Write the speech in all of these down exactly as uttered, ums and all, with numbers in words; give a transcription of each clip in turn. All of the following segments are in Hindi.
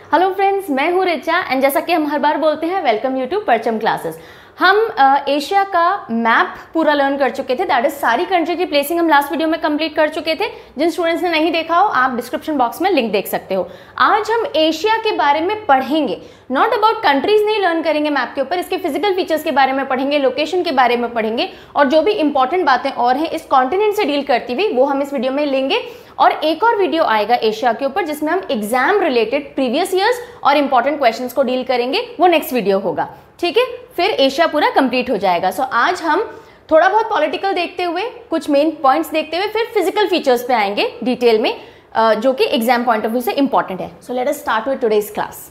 हेलो फ्रेंड्स, मैं हूँ रिचा एंड जैसा कि हम हर बार बोलते हैं, welcome you to Parcham classes. हम एशिया uh, का मैप पूरा लर्न कर चुके थे, दैट इज सारी कंट्री की प्लेसिंग हम लास्ट वीडियो में कंप्लीट कर चुके थे। जिन स्टूडेंट्स ने नहीं देखा हो, आप डिस्क्रिप्शन बॉक्स में लिंक देख सकते हो। आज हम एशिया के बारे में पढ़ेंगे, नॉट अबाउट कंट्रीज नहीं लर्न करेंगे मैप के ऊपर, इसके फिजिकल फीचर्स के बारे में पढ़ेंगे, लोकेशन के बारे में पढ़ेंगे और जो भी इंपॉर्टेंट बातें और हैं इस कॉन्टिनेंट से डील करती हुई वो हम इस वीडियो में लेंगे। और एक और वीडियो आएगा एशिया के ऊपर जिसमें हम एग्जाम रिलेटेड प्रीवियस ईयर्स और इंपॉर्टेंट क्वेश्चंस को डील करेंगे, वो नेक्स्ट वीडियो होगा, ठीक है। फिर एशिया पूरा कंप्लीट हो जाएगा। सो so, आज हम थोड़ा बहुत पॉलिटिकल देखते हुए, कुछ मेन पॉइंट्स देखते हुए, फिर फिजिकल फीचर्स पे आएंगे डिटेल में, जो कि एग्जाम पॉइंट ऑफ व्यू से इंपॉर्टेंट है। So let us start with today's class.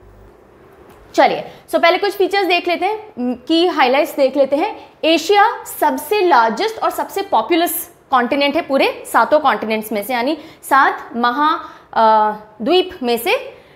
चलिए, सो so, पहले कुछ फीचर्स देख लेते हैं, की हाइलाइट्स देख लेते हैं। एशिया सबसे लार्जेस्ट और सबसे पॉपुलस कॉन्टिनेंट है पूरे सातों कॉन्टिनेंट्स में से, यानी सात महाद्वीप में से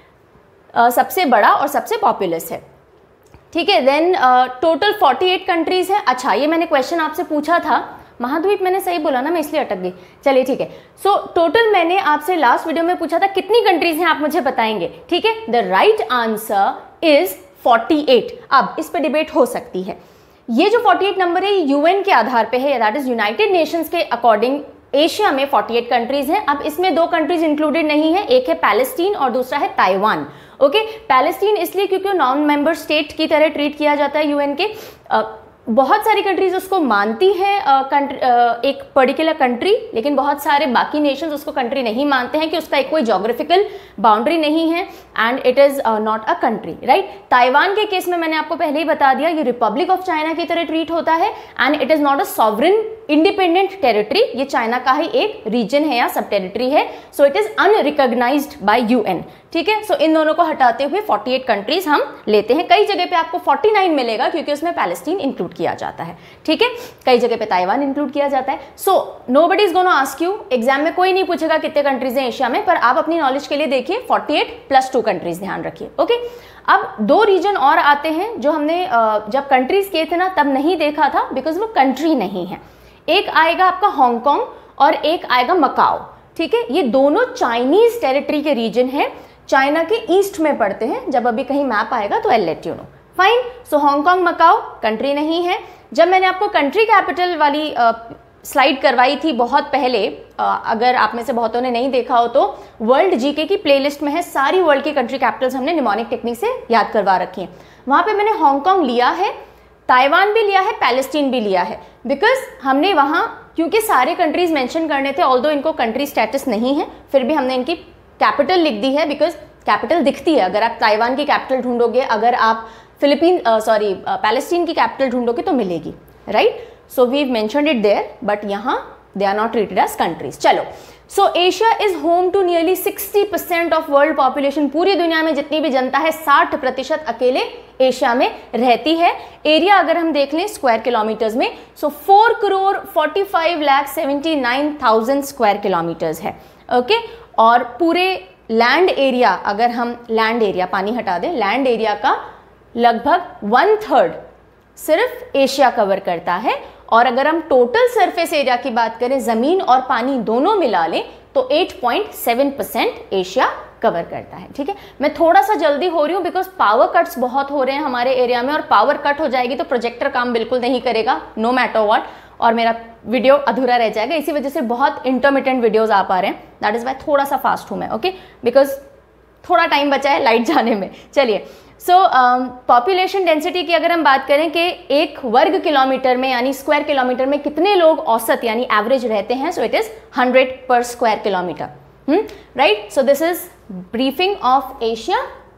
आ, सबसे बड़ा और सबसे पॉपुलस है, ठीक है। देन टोटल अड़तालीस कंट्रीज है। अच्छा, ये मैंने क्वेश्चन आपसे पूछा था, महाद्वीप मैंने सही बोला ना, मैं इसलिए अटक गई। चलिए ठीक है। सो टोटल मैंने आपसे लास्ट वीडियो में पूछा था कितनी कंट्रीज हैं, आप मुझे बताएंगे, ठीक है। द राइट आंसर इज अड़तालीस। अब इस पे डिबेट हो सकती है। ये जो अड़तालीस नंबर है यूएन के आधार पे है, दैट इज यूनाइटेड नेशंस के अकॉर्डिंग एशिया में अड़तालीस कंट्रीज हैं। अब इसमें दो कंट्रीज इंक्लूडेड नहीं है, एक है पैलेस्टीन और दूसरा है ताइवान। ओके, पैलेस्टीन इसलिए क्योंकि नॉन मेंबर स्टेट की तरह ट्रीट किया जाता है यूएन के। आ, बहुत सारी कंट्रीज उसको मानती हैं एक पर्टिकुलर कंट्री, लेकिन बहुत सारे बाकी नेशंस उसको कंट्री नहीं मानते हैं कि उसका एक कोई ज्योग्राफिकल बाउंड्री नहीं है and it is not a country, right. Taiwan के केस में मैंने आपको पहले ही बता दिया, ये रिपब्लिक ऑफ चाइना की तरह ट्रीट होता है and it is not a sovereign independent territory. ये चाइना का ही एक रीजन है या सब टेरिटरी है, so it is unrecognised by UN, ठीक है। सो इन दोनों को हटाते हुए अड़तालीस कंट्रीज हम लेते हैं। कई जगह पे आपको उनचास मिलेगा क्योंकि उसमें पैलेस्टीन इंक्लूड किया जाता है, ठीक है। कई जगह पे ताइवान इंक्लूड किया जाता है। So nobody is gonna ask you, exam में कोई नहीं पूछेगा कितने कंट्रीज हैं एशिया में, पर आप अपनी नॉलेज के लिए देखिए अड़तालीस प्लस टू कंट्रीज, ध्यान रखिए, ओके। अब दो रीजन और आते हैं जो हमने जब कंट्रीज किए थे ना तब नहीं देखा था, बिकॉज वो कंट्री नहीं है। एक आएगा आपका हांगकांग और एक आएगा मकाओ, ठीक है। ये दोनों चाइनीज टेरिटरी के रीजन है, चाइना के ईस्ट में पड़ते हैं। जब अभी कहीं मैप आएगा तो I let you know, fine. So Hong Kong Macau country नहीं है। जब मैंने आपको कंट्री कैपिटल वाली स्लाइड करवाई थी बहुत पहले, आ, अगर आप में से बहुतों ने नहीं देखा हो तो वर्ल्ड जीके की प्लेलिस्ट में है, सारी वर्ल्ड की कंट्री कैपिटल्स हमने निमोनिक टेक्निक से याद करवा रखी हैं। वहां पे मैंने हांगकांग लिया है, ताइवान भी लिया है, पैलेस्टीन भी लिया है, बिकॉज हमने वहां क्योंकि सारे कंट्रीज मेंशन करने थे, ऑल्दो इनको कंट्री स्टेटस नहीं है, फिर भी हमने इनकी कैपिटल लिख दी है, बिकॉज कैपिटल दिखती है। अगर आप ताइवान की कैपिटल ढूंढोगे, अगर आप फिलीपीन सॉरी पैलेस्टीन की कैपिटल ढूंढोगे तो मिलेगी, right. So we mentioned it there, but यहाँ they are not treated as countries. चलो, so Asia is home to nearly sixty percent of world population. पूरी दुनिया में जितनी भी जनता है साठ प्रतिशत अकेले एशिया में रहती है। एरिया अगर हम देख लें स्क्वायर किलोमीटर्स में, so four crore forty five lakh seventy nine thousand square kilometres है, ओके। और पूरे लैंड एरिया, अगर हम लैंड एरिया पानी हटा दें, लैंड एरिया का लगभग वन थर्ड सिर्फ एशिया कवर करता है। और अगर हम टोटल सरफेस एरिया की बात करें, जमीन और पानी दोनों मिला लें, तो eight point seven percent Asia cover करता है, ठीक है। मैं थोड़ा सा जल्दी हो रही हूँ बिकॉज पावर कट्स बहुत हो रहे हैं हमारे एरिया में, और पावर कट हो जाएगी तो प्रोजेक्टर काम बिल्कुल नहीं करेगा, नो मैटर व्हाट, और मेरा वीडियो अधूरा रह जाएगा। इसी वजह से बहुत इंटरमिटेंट वीडियोस आ पा रहे हैं, दैट इज वाई थोड़ा सा फास्ट हूँ मैं, ओके, बिकॉज थोड़ा टाइम बचा है लाइट जाने में। चलिए, सो पॉपुलेशन डेंसिटी की अगर हम बात करें कि एक वर्ग किलोमीटर में यानी स्क्वायर किलोमीटर में कितने लोग औसत यानी एवरेज रहते हैं, so it is hundred per square kilometre, right. So this is briefing of Asia.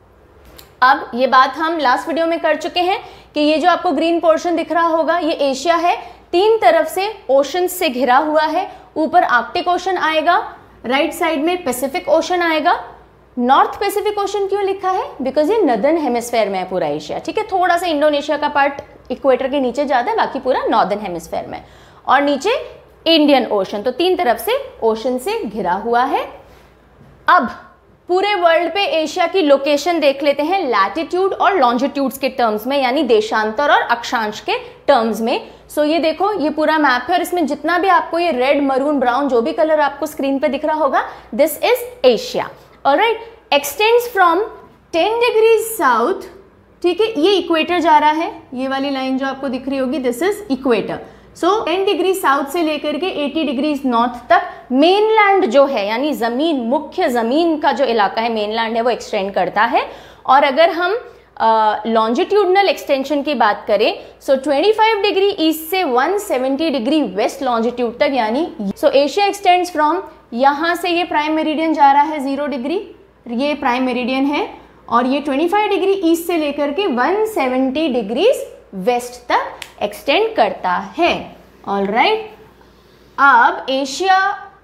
अब ये बात हम लास्ट वीडियो में कर चुके हैं कि ये जो आपको ग्रीन पोर्शन दिख रहा होगा ये एशिया है, तीन तरफ से ओशन से घिरा हुआ है। ऊपर आर्कटिक ओशन आएगा, राइट साइड में पैसिफिक ओशन आएगा। नॉर्थ पैसिफिक ओशन क्यों लिखा है, बिकॉज ये नॉर्दर्न हेमिस्फेयर में है पूरा एशिया, ठीक है। थोड़ा सा इंडोनेशिया का पार्ट इक्वेटर के नीचे जाता है, बाकी पूरा नॉर्दर्न हेमिस्फेयर में, और नीचे इंडियन ओशन, तो तीन तरफ से ओशन से घिरा हुआ है। अब पूरे वर्ल्ड पे एशिया की लोकेशन देख लेते हैं लैटिट्यूड और लॉन्जिट्यूड्स के टर्म्स में, यानी देशांतर और अक्षांश के टर्म्स में। सो so, ये देखो, ये पूरा मैप है और इसमें जितना भी आपको ये रेड, मरून, ब्राउन जो भी कलर आपको स्क्रीन पे दिख रहा होगा, this is Asia, alright. Extends from ten degree south, ठीक है, ये इक्वेटर जा रहा है, ये वाली लाइन जो आपको दिख रही होगी this is equator. So ten degree south से लेकर के एटी डिग्री नॉर्थ तक मेनलैंड जो है यानी जमीन, मुख्य जमीन का जो इलाका है मेनलैंड है वो एक्सटेंड करता है। और अगर हम लॉन्जिट्यूडनल एक्सटेंशन की बात करें सो पच्चीस डिग्री ईस्ट से एक सौ सत्तर डिग्री वेस्ट लॉन्जिट्यूड तक, यानी सो एशिया एक्सटेंड्स फ्रॉम, यहाँ से ये प्राइम मेरिडियन जा रहा है जीरो डिग्री, ये प्राइम मेरिडियन है, और ये पच्चीस डिग्री ईस्ट से लेकर के एक सौ सत्तर डिग्रीज वेस्ट तक एक्सटेंड करता है। ऑल राइट, अब एशिया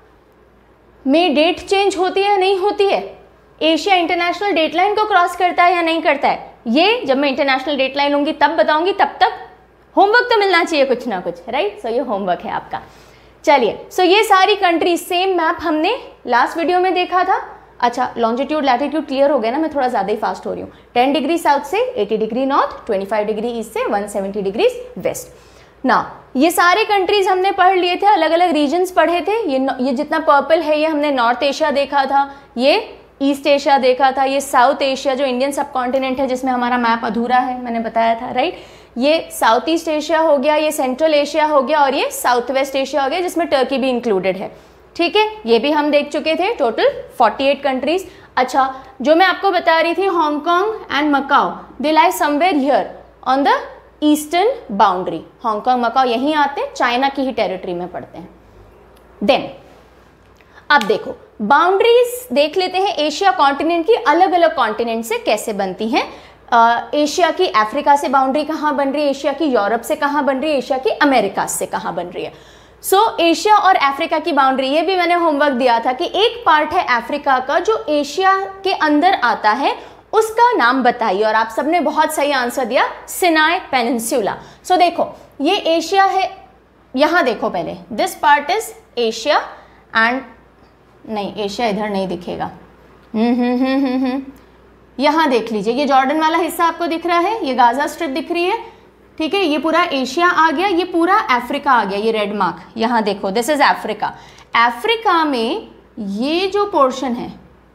में डेट चेंज होती है नहीं होती है? एशिया इंटरनेशनल डेट लाइन को क्रॉस करता है या नहीं करता है? ये जब मैं इंटरनेशनल डेट लाइन लूंगी तब बताऊंगी, तब तक होमवर्क तो मिलना चाहिए कुछ ना कुछ, राइट? सो ये होमवर्क है आपका। चलिए, सो ये सारी कंट्री, सेम मैप हमने लास्ट वीडियो में देखा था। अच्छा, लॉन्जिट्यूड लैटिट्यूड क्लियर हो गया ना? मैं थोड़ा ज़्यादा ही फास्ट हो रही हूँ। टेन डिग्री साउथ से एटी डिग्री नॉर्थ, पच्चीस डिग्री ईस्ट से एक सौ सत्तर डिग्री वेस्ट। ना ये सारे कंट्रीज हमने पढ़ लिए थे, अलग अलग रीजन्स पढ़े थे। ये ये जितना पर्पल है ये हमने नॉर्थ एशिया देखा था, ये ईस्ट एशिया देखा था, ये साउथ एशिया जो इंडियन सब कॉन्टिनेंट है जिसमें हमारा मैप अधूरा है, मैंने बताया था, राइट? ये साउथ ईस्ट एशिया हो गया, ये सेंट्रल एशिया हो गया, और ये साउथ वेस्ट एशिया हो गया जिसमें टर्की भी इंक्लूडेड है, ठीक है? ये भी हम देख चुके थे, टोटल अड़तालीस कंट्रीज। अच्छा, जो मैं आपको बता रही थी Hong Kong and Macau, they lie somewhere here on the eastern boundary. Hong Kong Macau यहीं आते हैं, चाइना की ही टेरिटरी में पड़ते हैं। देन अब देखो, बाउंड्रीज देख लेते हैं एशिया कॉन्टिनेंट की, अलग अलग कॉन्टिनेंट से कैसे बनती हैं। एशिया की अफ्रीका से बाउंड्री कहाँ बन रही है, एशिया की यूरोप से कहाँ बन रही है, एशिया की अमेरिका से कहाँ बन रही है। सो so, एशिया और अफ्रीका की बाउंड्री, ये भी मैंने होमवर्क दिया था कि एक पार्ट है अफ्रीका का जो एशिया के अंदर आता है, उसका नाम बताइए, और आप सबने बहुत सही आंसर दिया, सिनाई पेनिनसुला। सो देखो, ये एशिया है, यहाँ देखो पहले, this part is Asia and नहीं, एशिया इधर नहीं दिखेगा, हम्म हम्म हम्म हम्म हम्म यहाँ देख लीजिए, ये जॉर्डन वाला हिस्सा आपको दिख रहा है, ये गाजा स्ट्रिप दिख रही है, ठीक है? ये पूरा एशिया आ गया, ये पूरा अफ्रीका आ गया, ये रेड मार्क यहाँ देखो, दिस इज अफ्रीका। अफ्रीका में ये जो पोर्शन है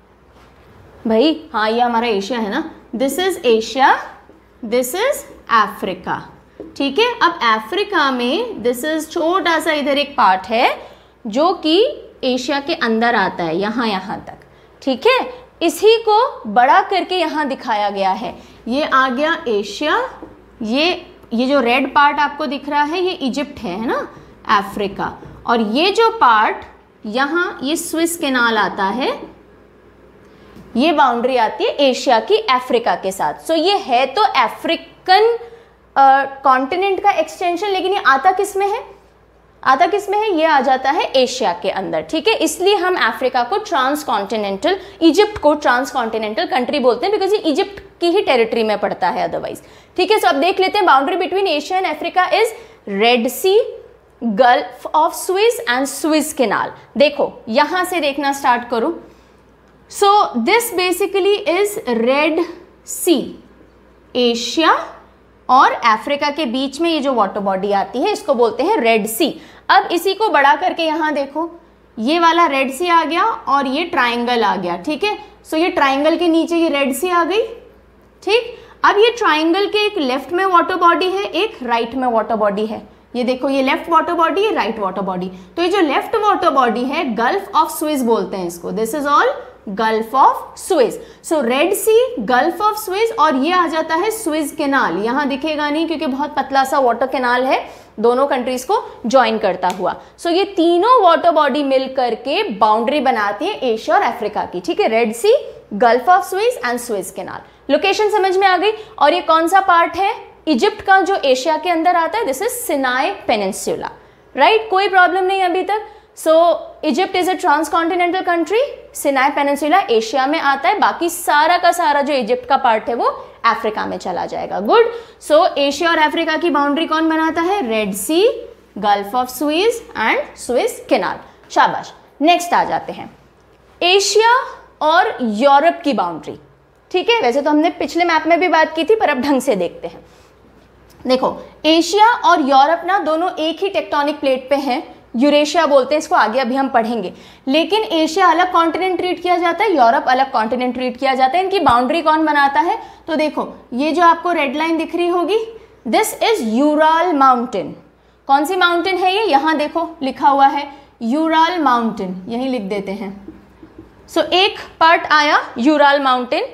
भाई, हाँ ये हमारा एशिया है ना, this is Asia, this is Africa, ठीक है? अब अफ्रीका में दिस इज छोटा सा इधर एक पार्ट है जो कि एशिया के अंदर आता है, यहाँ यहाँ तक, ठीक है? इसी को बड़ा करके यहाँ दिखाया गया है, ये आ गया एशिया, ये ये जो रेड पार्ट आपको दिख रहा है ये इजिप्ट है, है ना, अफ्रीका, और ये जो पार्ट यहाँ ये स्विस कैनाल आता है, ये बाउंड्री आती है एशिया की अफ्रीका के साथ। सो so, ये है तो अफ्रीकन कॉन्टिनेंट का एक्सटेंशन, लेकिन ये आता किस में है, आता किस में है, ये आ जाता है एशिया के अंदर, ठीक है? इसलिए हम अफ्रीका को ट्रांस कॉन्टिनेंटल, इजिप्ट को ट्रांस कॉन्टिनेंटल कंट्री बोलते हैं, बिकॉज ये इजिप्ट की ही टेरिटरी में पड़ता है अदरवाइज, ठीक है? सो अब देख लेते हैं, boundary between Asia and Africa is Red Sea, Gulf of Suez and Suez Canal. देखो यहां से देखना स्टार्ट करो, so this basically is Red Sea, Asia और अफ्रीका के बीच में ये जो वाटर बॉडी आती है इसको बोलते हैं रेड सी। अब इसी को बड़ा करके यहाँ देखो, ये वाला रेड सी आ गया और ये ट्राइंगल आ गया, ठीक है? सो ये ट्राइंगल के नीचे ये रेड सी आ गई, ठीक? अब ये ट्राइंगल के एक लेफ्ट में वाटर बॉडी है, एक राइट में वाटर बॉडी है, ये देखो, ये लेफ्ट वाटर बॉडी, ये राइट वाटर बॉडी। तो ये जो लेफ्ट वाटर बॉडी है गल्फ ऑफ स्विस बोलते हैं इसको, this is all Gulf of Suez. So Red Sea, Gulf of Suez, और ये आ जाता है स्विस कैनाल, यहाँ दिखेगा नहीं क्योंकि बहुत पतला सा वाटर कैनाल है दोनों कंट्रीज को ज्वाइन करता हुआ। सो so, ये तीनों वाटर बॉडी मिल करके बाउंड्री बनाती है एशिया और अफ्रीका की, ठीक है? Red Sea, Gulf of Suez and Suez Canal. Location समझ में आ गई। और ये कौन सा पार्ट है इजिप्ट का जो एशिया के अंदर आता है, this is Sinai Peninsula, right? कोई प्रॉब्लम नहीं अभी तक। So Egypt is a transcontinental country, Sinai Peninsula Asia में आता है, बाकी सारा का सारा जो इजिप्ट का पार्ट है वो अफ्रीका में चला जाएगा। गुड। सो एशिया और अफ्रीका की बाउंड्री कौन बनाता है? Red Sea, Gulf of Suez and Suez Canal. शाबाश। नेक्स्ट आ जाते हैं एशिया और यूरोप की बाउंड्री, ठीक है? वैसे तो हमने पिछले मैप में भी बात की थी, पर अब ढंग से देखते हैं। देखो एशिया और यूरोप ना दोनों एक ही टेक्टोनिक प्लेट पे हैं, यूरेशिया बोलते हैं इसको, आगे अभी हम पढ़ेंगे। लेकिन एशिया अलग कॉन्टिनेंट ट्रीट किया जाता है, यूरोप अलग कॉन्टिनेंट ट्रीट किया जाता है। इनकी बाउंड्री कौन बनाता है? तो देखो ये जो आपको रेड लाइन दिख रही होगी, दिस इज यूराल माउंटेन। कौन सी माउंटेन है ये? यहाँ देखो लिखा हुआ है यूराल माउंटेन, यही लिख देते हैं। सो so, एक पार्ट आया यूराल माउंटेन,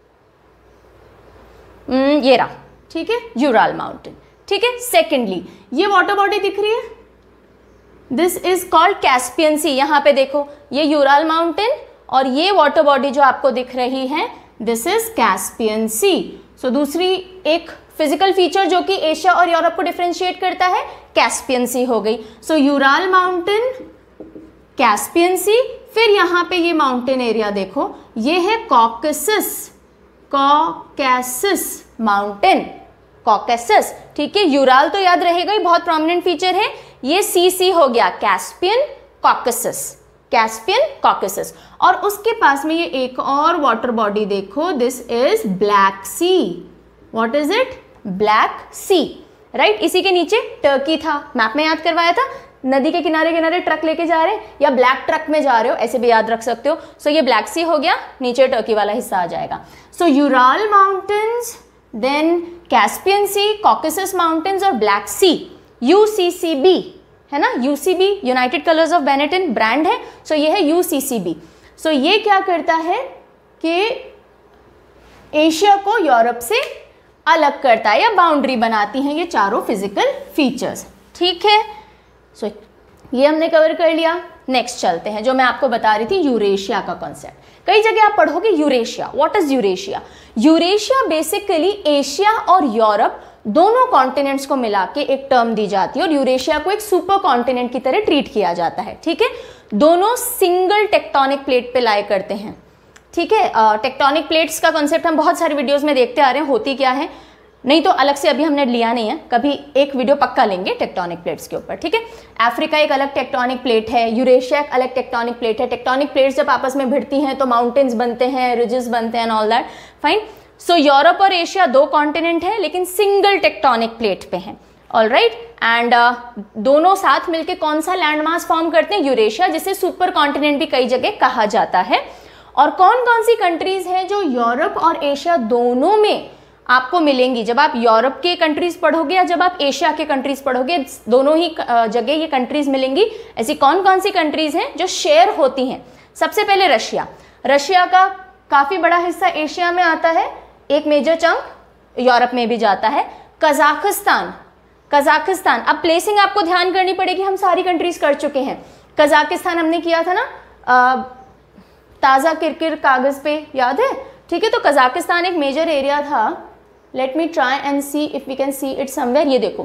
ये रहा, ठीक है, यूराल माउंटेन, ठीक है। सेकेंडली ये वाटर बॉडी दिख रही है, this is called Caspian Sea. यहाँ पे देखो ये यूराल माउंटेन और ये वाटर बॉडी जो आपको दिख रही है, this is Caspian Sea. So दूसरी एक फिजिकल फीचर जो कि एशिया और यूरोप को डिफरेंशिएट करता है, कैस्पियन सी हो गई। So Ural Mountain, Caspian Sea. फिर यहाँ पे ये माउंटेन एरिया देखो, ये है कॉकेसस, कॉकेसस माउंटेन, कॉकेसस, ठीक है। यूराल तो याद रहेगा ही, बहुत प्रोमिनेंट फीचर है। ये सी सी हो गया, कैस्पियन कॉकेसस, कैस्पियन कॉकेसस। और उसके पास में ये एक और वाटर बॉडी देखो, this is Black Sea. What is it? Black Sea, right. इसी के नीचे टर्की था, मैप में याद करवाया था। नदी के किनारे किनारे ट्रक लेके जा रहे हैं या ब्लैक ट्रक में जा रहे हो, ऐसे भी याद रख सकते हो। सो so, ये ब्लैक सी हो गया, नीचे टर्की वाला हिस्सा आ जाएगा। So Ural Mountains, then Caspian Sea, Caucasus Mountains और Black Sea, U C C B है ना। U C B United Colors of Benetton brand है। सो so, ये है यू सी सी बी। सो ये क्या करता है कि एशिया को यूरोप से अलग करता है या बाउंड्री बनाती हैं ये चारों फिजिकल फीचर्स, ठीक है। सो so, ये हमने कवर कर लिया। नेक्स्ट चलते हैं, जो मैं आपको बता रही थी यूरेशिया का कॉन्सेप्ट। कई जगह आप पढ़ोगे Eurasia, what is Eurasia? Eurasia basically Asia और यूरोप दोनों कॉन्टिनेंट्स को मिला के एक टर्म दी जाती है और यूरेशिया को एक सुपर कॉन्टिनेंट की तरह ट्रीट किया जाता है, ठीक है। दोनों सिंगल टेक्टोनिक प्लेट पे लाई करते हैं, ठीक है। टेक्टोनिक प्लेट्स का कॉन्सेप्ट हम बहुत सारे वीडियोज में देखते आ रहे हैं, होती क्या है, नहीं तो अलग से अभी हमने लिया नहीं है, कभी एक वीडियो पक्का लेंगे टेक्टोनिक प्लेट्स के ऊपर, ठीक है। अफ्रीका एक अलग टेक्टोनिक प्लेट है, यूरेशिया एक अलग टेक्टोनिक प्लेट है। टेक्टोनिक प्लेट्स जब आपस में भिड़ती हैं तो माउंटेन्स बनते हैं, रिजेस बनते हैं, all that, fine. So Europe और एशिया दो कॉन्टिनेंट है लेकिन सिंगल टेक्टोनिक प्लेट पे हैं, ऑल राइट। एंड दोनों साथ मिलकर कौन सा लैंड मास फॉर्म करते हैं? यूरेशिया, जिसे सुपर कॉन्टिनेंट भी कई जगह कहा जाता है। और कौन कौन सी कंट्रीज हैं जो यूरोप और एशिया दोनों में आपको मिलेंगी? जब आप यूरोप के कंट्रीज पढ़ोगे या जब आप एशिया के कंट्रीज पढ़ोगे, दोनों ही जगह ये कंट्रीज मिलेंगी। ऐसी कौन कौन सी कंट्रीज हैं जो शेयर होती हैं? सबसे पहले रशिया। रशिया का काफी बड़ा हिस्सा एशिया में आता है, एक मेजर चंक यूरोप में भी जाता है। कजाकिस्तान, कजाकिस्तान, अब प्लेसिंग आपको ध्यान करनी पड़ेगी, हम सारी कंट्रीज कर चुके हैं। कजाकिस्तान हमने किया था ना आ, ताज़ा किरकिर कागज पे, याद है, ठीक है। तो कजाकिस्तान एक मेजर एरिया था। Let me try and see if we can see it somewhere. ये देखो,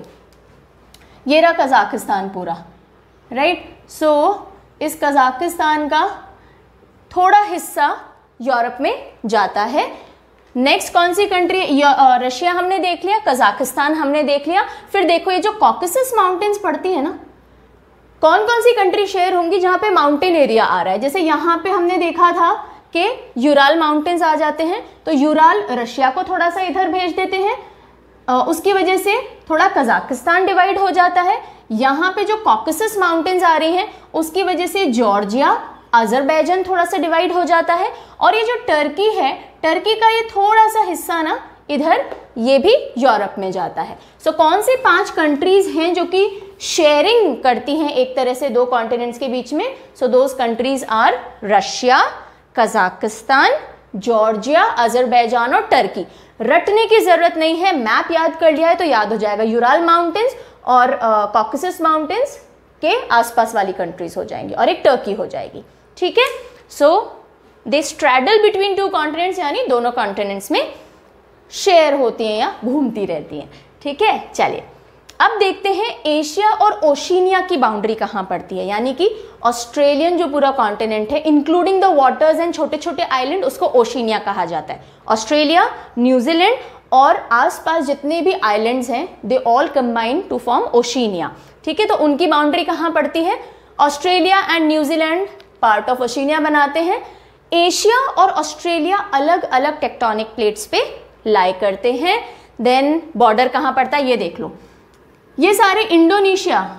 ये रहा कजाकिस्तान पूरा, राइट। सो इस कजाकिस्तान का थोड़ा हिस्सा यूरोप में जाता है। नेक्स्ट कौन सी कंट्री? रशिया हमने देख लिया, कजाकिस्तान हमने देख लिया। फिर देखो ये जो कॉकेसस माउंटेन्स पड़ती है ना, कौन कौन सी कंट्री शेयर होंगी जहां पे माउंटेन एरिया आ रहा है? जैसे यहाँ पे हमने देखा था कि यूराल माउंटेन्स आ जाते हैं, तो यूराल रशिया को थोड़ा सा इधर भेज देते हैं, उसकी वजह से थोड़ा कजाकिस्तान डिवाइड हो जाता है। यहाँ पे जो कॉकेसस माउंटेन्स आ रही हैं उसकी वजह से जॉर्जिया, अजरबैजान थोड़ा सा डिवाइड हो जाता है। और ये जो टर्की है, टर्की का ये थोड़ा सा हिस्सा ना इधर, ये भी यूरोप में जाता है। सो so, कौन सी पांच कंट्रीज हैं जो कि शेयरिंग करती हैं एक तरह से दो कॉन्टिनेंट्स के बीच में? So those countries are Russia, Kazakhstan, Georgia, Azerbaijan और टर्की। रटने की जरूरत नहीं है, मैप याद कर लिया है तो याद हो जाएगा। यूराल माउंटेन्स और कॉकेसस माउंटेन्स के आसपास वाली कंट्रीज हो जाएंगी और एक टर्की हो जाएगी, ठीक है। So they straddle between two continents, यानी दोनों कॉन्टिनेंट्स में शेयर होती हैं या घूमती रहती हैं, ठीक है। चलिए अब देखते हैं एशिया और ओशिनिया की बाउंड्री कहाँ पड़ती है, यानी कि ऑस्ट्रेलियन जो पूरा कॉन्टिनेंट है इंक्लूडिंग द वाटर्स एंड छोटे छोटे आइलैंड, उसको ओशिनिया कहा जाता है। ऑस्ट्रेलिया, न्यूजीलैंड और आसपास जितने भी आइलैंड्स हैं, they all combine to form Oceania, ठीक है। तो उनकी बाउंड्री कहाँ पड़ती है? Australia and New Zealand part of Oceania बनाते हैं। एशिया और ऑस्ट्रेलिया अलग अलग टेक्टोनिक प्लेट्स पे लाई करते हैं। देन बॉर्डर कहाँ पड़ता है ये देख लो, ये सारे इंडोनेशिया,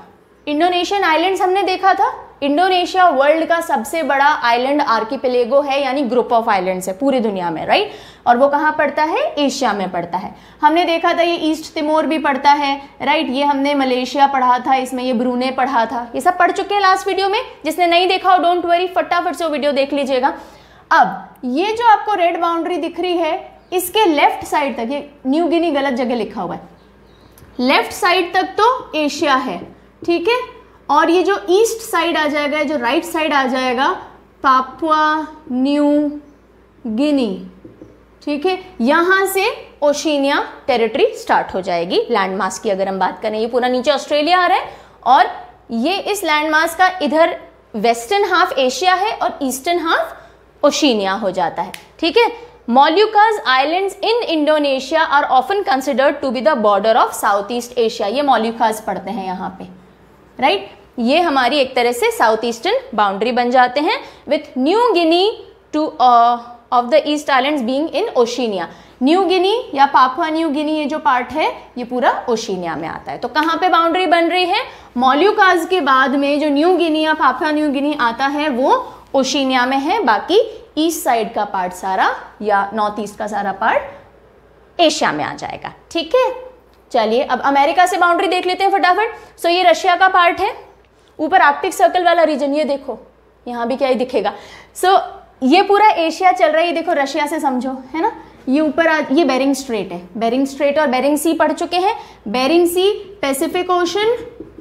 इंडोनेशियन आइलैंड्स हमने देखा था। इंडोनेशिया वर्ल्ड का सबसे बड़ा आइलैंड आर्किपेलेगो है, यानी ग्रुप ऑफ आइलैंड्स है पूरी दुनिया में, राइट। और वो कहाँ पड़ता है? एशिया में पड़ता है। हमने देखा था ये ईस्ट तिमोर भी पड़ता है, राइट। ये हमने मलेशिया पढ़ा था, इसमें ये ब्रूने पढ़ा था, ये सब पढ़ चुके हैं लास्ट वीडियो में। जिसने नहीं देखा हो डोंट वरी, फटाफट से वो वीडियो देख लीजिएगा। अब ये जो आपको रेड बाउंड्री दिख रही है, इसके लेफ्ट साइड तक, ये न्यू गिनी गलत जगह लिखा हुआ है, लेफ्ट साइड तक तो एशिया है, ठीक है। और ये जो ईस्ट साइड आ जाएगा, जो राइट साइड आ जाएगा, पापुआ न्यू गिनी, ठीक है। यहां से ओशिनिया टेरिटरी स्टार्ट हो जाएगी लैंड मास की अगर हम बात करें। ये पूरा नीचे ऑस्ट्रेलिया आ रहा है और ये इस लैंड मास का इधर वेस्टर्न हाफ एशिया है और ईस्टर्न हाफ ओशिनिया हो जाता है, ठीक है। Moluccas Islands in Indonesia are often considered to be the border of Southeast Asia। ये Moluccas पढ़ते हैं यहाँ पे, राइट right? ये हमारी एक तरह से साउथ ईस्टर्न बाउंड्री बन जाते हैं, with New Guinea two of the east islands being in Oceania. New Guinea या पापुआ न्यू गिनी ये जो पार्ट है ये पूरा ओशिनिया में आता है। तो कहाँ पे बाउंड्री बन रही है? मोल्युकास के बाद में जो न्यू गिनी या पापुआ न्यू गिनी आता है वो ओशिनिया में है, बाकी ईस्ट साइड का पार्ट सारा या नॉर्थ ईस्ट का सारा पार्ट एशिया में आ जाएगा, ठीक है। चलिए अब अमेरिका से बाउंड्री देख लेते हैं फटाफट। सो ये रशिया का पार्ट है, ऊपर आर्कटिक सर्कल वाला रीजन, ये देखो यहाँ भी क्या ही दिखेगा। सो ये पूरा एशिया चल रहा है, ये देखो रशिया से समझो, है ना। ये ऊपर आ, ये बेरिंग स्ट्रेट है, बेरिंग स्ट्रेट और बेरिंग सी पढ़ चुके हैं। Bering Sea Pacific Ocean,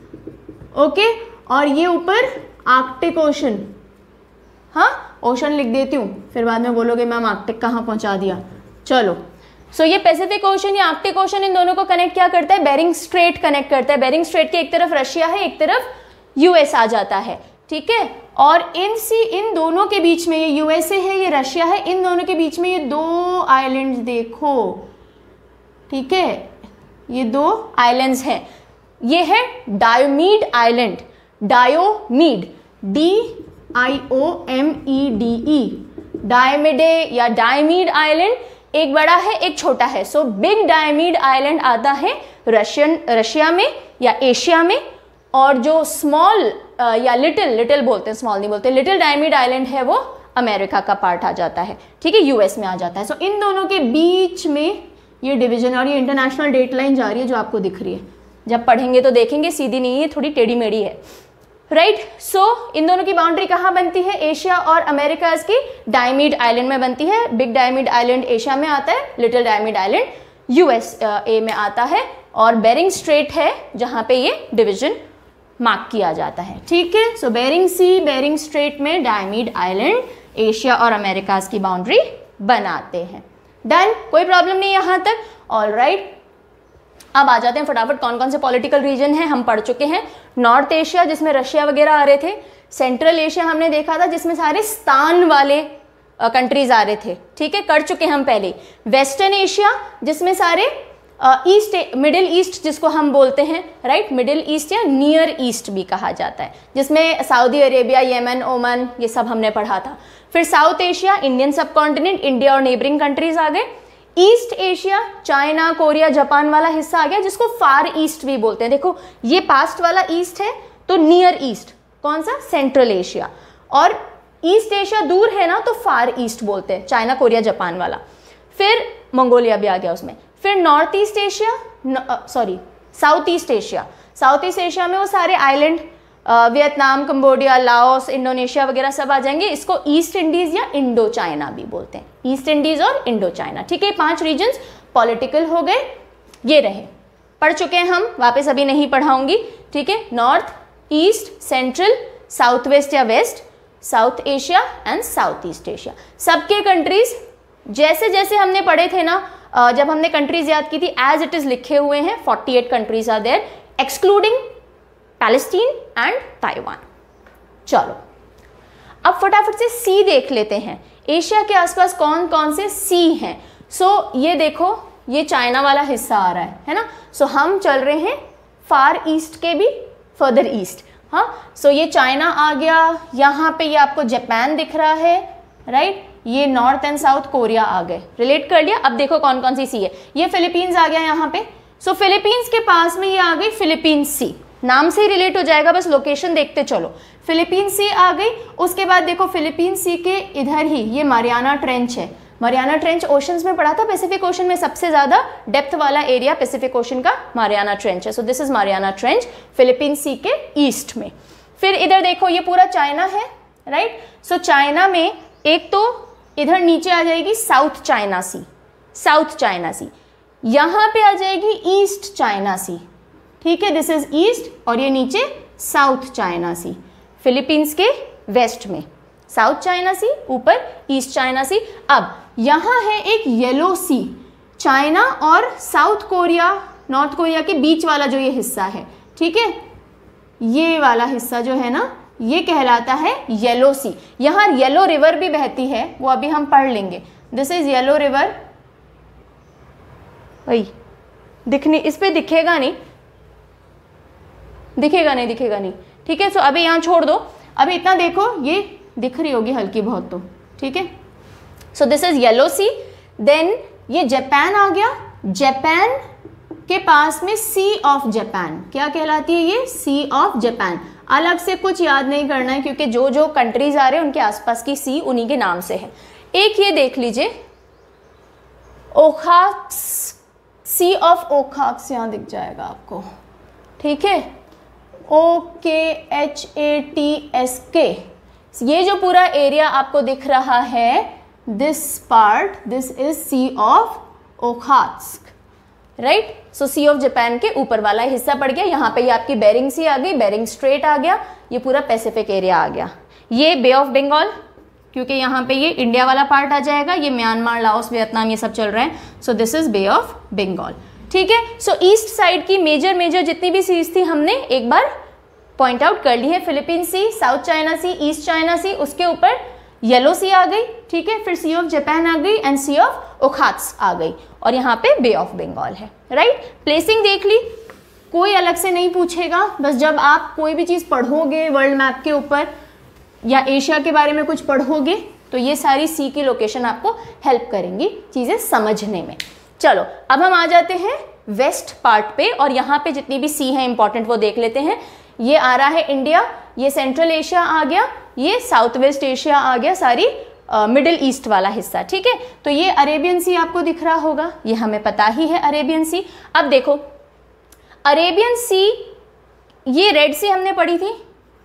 okay, और ये ऊपर आर्कटिक ओशन। हाँ, ओशन लिख देती हूँ, फिर बाद में बोलोगे मैम आर्कटिक कहाँ पहुँचा दिया। चलो, सो so, ये पैसिफिक ओशन या आर्कटिक ओशन इन दोनों को कनेक्ट क्या करता है? बेरिंग स्ट्रेट कनेक्ट करता है। बेरिंग स्ट्रेट के एक तरफ रशिया है, एक तरफ यूएस आ जाता है, ठीक है। और इन सी इन दोनों के बीच में, ये यूएसए है, ये रशिया है, इन दोनों के बीच में ये दो आइलैंड्स देखो, ठीक है, ये दो आइलैंड्स हैं। ये है Diomede Island, Diomede, D I O M E D E, Diomede या डायमीड आइलैंड, एक बड़ा है एक छोटा है। सो बिग डायमीड आइलैंड आता है रशियन रशिया में या एशिया में, और जो स्मॉल या लिटिल लिटिल बोलते हैं, स्मॉल नहीं बोलते, लिटिल डायमीड आइलैंड है वो अमेरिका का पार्ट आ जाता है, ठीक है, यूएस में आ जाता है। सो इन दोनों के बीच में ये डिवीजन, और ये इंटरनेशनल डेट लाइन जा रही है जो आपको दिख रही है, जब पढ़ेंगे तो देखेंगे, सीधी नहीं है, थोड़ी टेढ़ी मेढ़ी है, राइट। सो इन दोनों की बाउंड्री कहाँ बनती है? एशिया और अमेरिका की डायमीड आइलैंड में बनती है। बिग डायमीड आइलैंड एशिया में आता है, Little Diomede Island US A में आता है, और बेरिंग स्ट्रेट है जहाँ पे ये डिवीजन मार्क किया जाता है, ठीक है। So Bering Sea, Bering Strait में डायमीड आइलैंड एशिया और अमेरिका की बाउंड्री बनाते हैं। डन, कोई प्रॉब्लम नहीं यहाँ तक, ऑल राइट। अब आ जाते हैं फटाफट कौन कौन से पॉलिटिकल रीजन हैं हम पढ़ चुके हैं। नॉर्थ एशिया जिसमें रशिया वगैरह आ रहे थे, सेंट्रल एशिया हमने देखा था जिसमें सारे स्थान वाले कंट्रीज आ रहे थे, ठीक है, कर चुके हम पहले। वेस्टर्न एशिया जिसमें सारे ईस्ट, मिडिल ईस्ट जिसको हम बोलते हैं, राइट, मिडिल ईस्ट या नियर ईस्ट भी कहा जाता है, जिसमें सऊदी अरेबिया, येमन, ओमान, ये सब हमने पढ़ा था। फिर South Asia, Indian subcontinent, India और नेबरिंग कंट्रीज आ गए। East Asia, China, Korea, Japan वाला हिस्सा आ गया, जिसको फार ईस्ट भी बोलते हैं। देखो ये पास्ट वाला ईस्ट है, तो नियर ईस्ट कौन सा? Central Asia. और ईस्ट एशिया दूर है ना, तो फार ईस्ट बोलते हैं, चाइना, कोरिया, जापान वाला। फिर मंगोलिया भी आ गया उसमें। फिर North East Asia, sorry South east Asia, South east Asia में वो सारे island, Vietnam, Cambodia, Laos, Indonesia वगैरह सब आ जाएंगे। इसको ईस्ट इंडीज या इंडो चाइना भी बोलते हैं, ईस्ट इंडीज और इंडो चाइना, ठीक है। पांच रीजन्स पॉलिटिकल हो गए, ये रहे, पढ़ चुके हैं हम, वापस अभी नहीं पढ़ाऊंगी, ठीक है। North, East, Central, South West या West, South Asia and South east Asia. सबके कंट्रीज जैसे जैसे हमने पढ़े थे ना, जब हमने कंट्रीज याद की थी, एज इट इज लिखे हुए हैं। अड़तालीस countries are there excluding Palestine and Taiwan. चलो अब फटाफट से सी देख लेते हैं, एशिया के आसपास कौन कौन से सी हैं। सो so, ये देखो, ये चाइना वाला हिस्सा आ रहा है है ना। सो so, हम चल रहे हैं फार ईस्ट के भी फर्दर ईस्ट। हाँ, सो so, ये चाइना आ गया, यहाँ पे ये आपको जापान दिख रहा है, राइट, ये नॉर्थ एंड साउथ कोरिया आ गए, रिलेट कर लिया। अब देखो कौन कौन सी सी है, ये फिलीपींस आ गया यहाँ पे। सो so, फिलीपींस के पास में ये आ गई फिलीपींस सी, नाम से ही रिलेट हो जाएगा, बस लोकेशन देखते चलो। फिलीपीन सी आ गई, उसके बाद देखो फिलीपीन सी के इधर ही ये मारियाना ट्रेंच है। मारियाना ट्रेंच ओशंस में पढ़ा था, पैसिफिक ओशन में सबसे ज्यादा डेप्थ वाला एरिया पैसिफिक ओशन का मारियाना ट्रेंच है। So this is Mariana Trench Philippine Sea के ईस्ट में। फिर इधर देखो ये पूरा चाइना है, राइट। सो चाइना में एक तो इधर नीचे आ जाएगी South China Sea, South China Sea, यहां पे आ जाएगी ईस्ट चाइना सी, ठीक है, दिस इज ईस्ट, और ये नीचे साउथ चाइना सी, फिलीपींस के वेस्ट में साउथ चाइना सी, ऊपर ईस्ट चाइना सी। अब यहां है एक येलो सी, चाइना और साउथ कोरिया, नॉर्थ कोरिया के बीच वाला जो ये हिस्सा है, ठीक है, ये वाला हिस्सा जो है ना, ये कहलाता है येलो सी। यहाँ येलो रिवर भी बहती है, वो अभी हम पढ़ लेंगे। दिस इज येलो रिवर, वही दिखनी, इस पे दिखेगा नहीं, दिखेगा नहीं, दिखेगा नहीं, ठीक है। सो अभी यहाँ छोड़ दो, अभी इतना देखो, ये दिख रही होगी हल्की बहुत तो, ठीक है। So this is Yellow Sea. Then ये जापान आ गया, जापान के पास में सी ऑफ जापान, क्या कहलाती है ये, सी ऑफ जापान। अलग से कुछ याद नहीं करना है, क्योंकि जो जो कंट्रीज आ रहे हैं उनके आसपास की सी उन्हीं के नाम से है। एक ये देख लीजिए ओखाक्स, सी ऑफ ओखाक्स यहाँ दिख जाएगा आपको, ठीक है, ओ के एच ए टी एस के। ये जो पूरा एरिया आपको दिख रहा है, this part, this is Sea of Okhotsk, right. So Sea of Japan के ऊपर वाला हिस्सा पड़ गया। यहाँ पे ये आपकी बेरिंग सी आ गई, बेरिंग स्ट्रेट आ गया, ये पूरा पैसिफिक एरिया आ गया। ये बे ऑफ बंगाल, क्योंकि यहाँ पे ये इंडिया वाला पार्ट आ जाएगा, ये म्यांमार, लाओस, वियतनाम ये सब चल रहा है। So this is Bay of Bengal, ठीक है। सो ईस्ट साइड की मेजर मेजर जितनी भी सीज थी हमने एक बार पॉइंट आउट कर ली है। Philippine Sea, South China Sea, East China Sea, उसके ऊपर येलो सी आ गई, ठीक है, फिर सी ऑफ जापान आ गई एंड सी ऑफ ओखात्स आ गई, और यहाँ पे बे ऑफ बंगाल है, राइट। प्लेसिंग देख ली, कोई अलग से नहीं पूछेगा, बस जब आप कोई भी चीज़ पढ़ोगे वर्ल्ड मैप के ऊपर या एशिया के बारे में कुछ पढ़ोगे तो ये सारी सी की लोकेशन आपको हेल्प करेंगी चीज़ें समझने में। चलो अब हम आ जाते हैं वेस्ट पार्ट पे, और यहाँ पे जितनी भी सी है इंपॉर्टेंट वो देख लेते हैं। ये आ रहा है इंडिया, ये सेंट्रल एशिया आ गया, ये साउथ वेस्ट एशिया आ गया, सारी मिडिल uh, ईस्ट वाला हिस्सा, ठीक है। तो ये अरेबियन सी आपको दिख रहा होगा, ये हमें पता ही है अरेबियन सी। अब देखो अरेबियन सी, ये रेड सी हमने पढ़ी थी,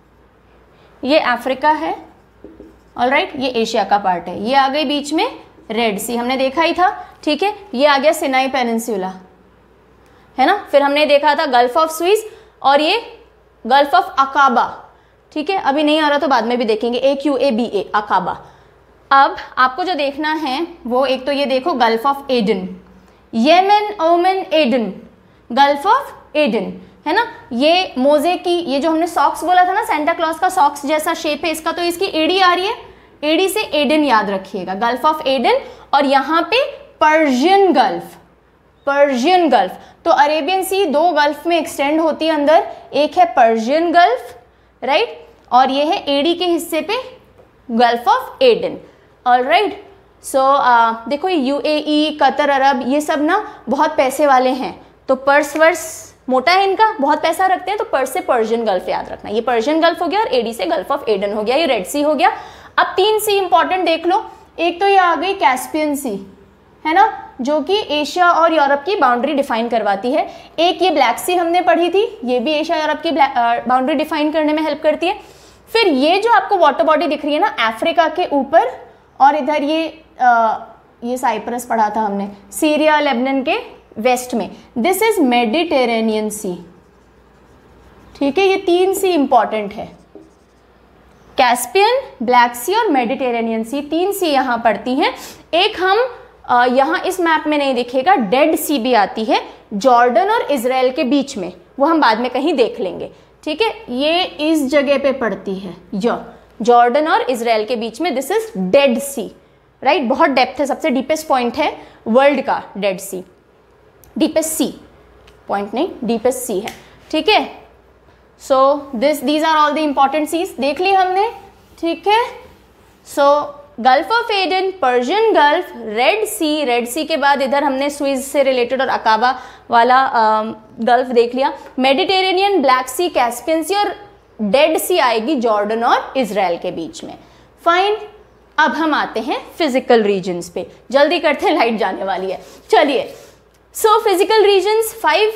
ये अफ्रीका है, ऑलराइट, ये एशिया का पार्ट है, ये आ गई बीच में रेड सी, हमने देखा ही था, ठीक है। ये आ गया सिनाई पेनिनसुला, है ना। फिर हमने देखा था गल्फ ऑफ स्विस, और ये गल्फ ऑफ अकाबा, ठीक है, अभी नहीं आ रहा तो बाद में भी देखेंगे, ए क्यू ए बी ए, अकाबा। अब आपको जो देखना है वो एक तो ये देखो Gulf of Aden, Yemen, Oman, Aden, Gulf of Aden, है ना। ये मोजे की, ये जो हमने सॉक्स बोला था ना, सेंटा क्लॉज का सॉक्स जैसा शेप है इसका, तो इसकी एडी आ रही है, एडी से एडन याद रखिएगा, गल्फ ऑफ एडन। और यहाँ पे पर्शियन गल्फ, पर्शियन गल्फ, तो अरेबियन सी दो गल्फ में एक्सटेंड होती है अंदर, एक है पर्शियन गल्फ, राइट, और ये है एडी के हिस्से पे Gulf of Aden, all right. So देखो ये यूएई, कतर, अरब, ये सब ना बहुत पैसे वाले हैं, तो पर्स वर्स मोटा है इनका, बहुत पैसा रखते हैं, तो पर्स से पर्शियन गल्फ याद रखना। ये पर्शियन गल्फ हो गया और एडी से गल्फ ऑफ एडन हो गया, ये रेड सी हो गया। अब तीन सी इंपॉर्टेंट देख लो, एक तो ये आ गई कैस्पियन सी, है ना, जो कि एशिया और यूरोप की बाउंड्री डिफाइन करवाती है। एक ये ब्लैक सी हमने पढ़ी थी, ये भी एशिया यूरोप की बाउंड्री डिफाइन करने में हेल्प करती है। फिर ये जो आपको वाटर बॉडी दिख रही है ना अफ्रीका के ऊपर, और इधर ये आ, ये साइप्रस पढ़ा था हमने, सीरिया लेबनान के वेस्ट में, दिस इज मेडिटेरेनियन सी, ठीक है। ये तीन सी इंपॉर्टेंट है, कैस्पियन, ब्लैक सी और मेडिटेरेनियन सी, तीन सी यहाँ पड़ती हैं। एक हम आ, यहाँ इस मैप में नहीं दिखेगा, डेड सी भी आती है जॉर्डन और इजराइल के बीच में, वो हम बाद में कहीं देख लेंगे, ठीक है। ये इस जगह पे पड़ती है, जो जॉर्डन और इजराइल के बीच में, this is Dead Sea, right, बहुत डेप्थ है, सबसे डीपेस्ट पॉइंट है वर्ल्ड का Dead Sea, deepest sea point नहीं, डीपेस्ट सी है, ठीक है। So this these are all the important seas, देख ली हमने, ठीक है। सो Gulf of Aden, Persian Gulf, Red Sea, Red Sea के बाद इधर हमने स्विज से रिलेटेड और अकाबा वाला गल्फ देख लिया, Mediterranean, Black Sea, Caspian Sea और डेड सी आएगी जॉर्डन और इजराइल के बीच में। फाइन, अब हम आते हैं फिजिकल रीजन्स पे, जल्दी करते हैं, लाइट जाने वाली है। चलिए, so physical regions, five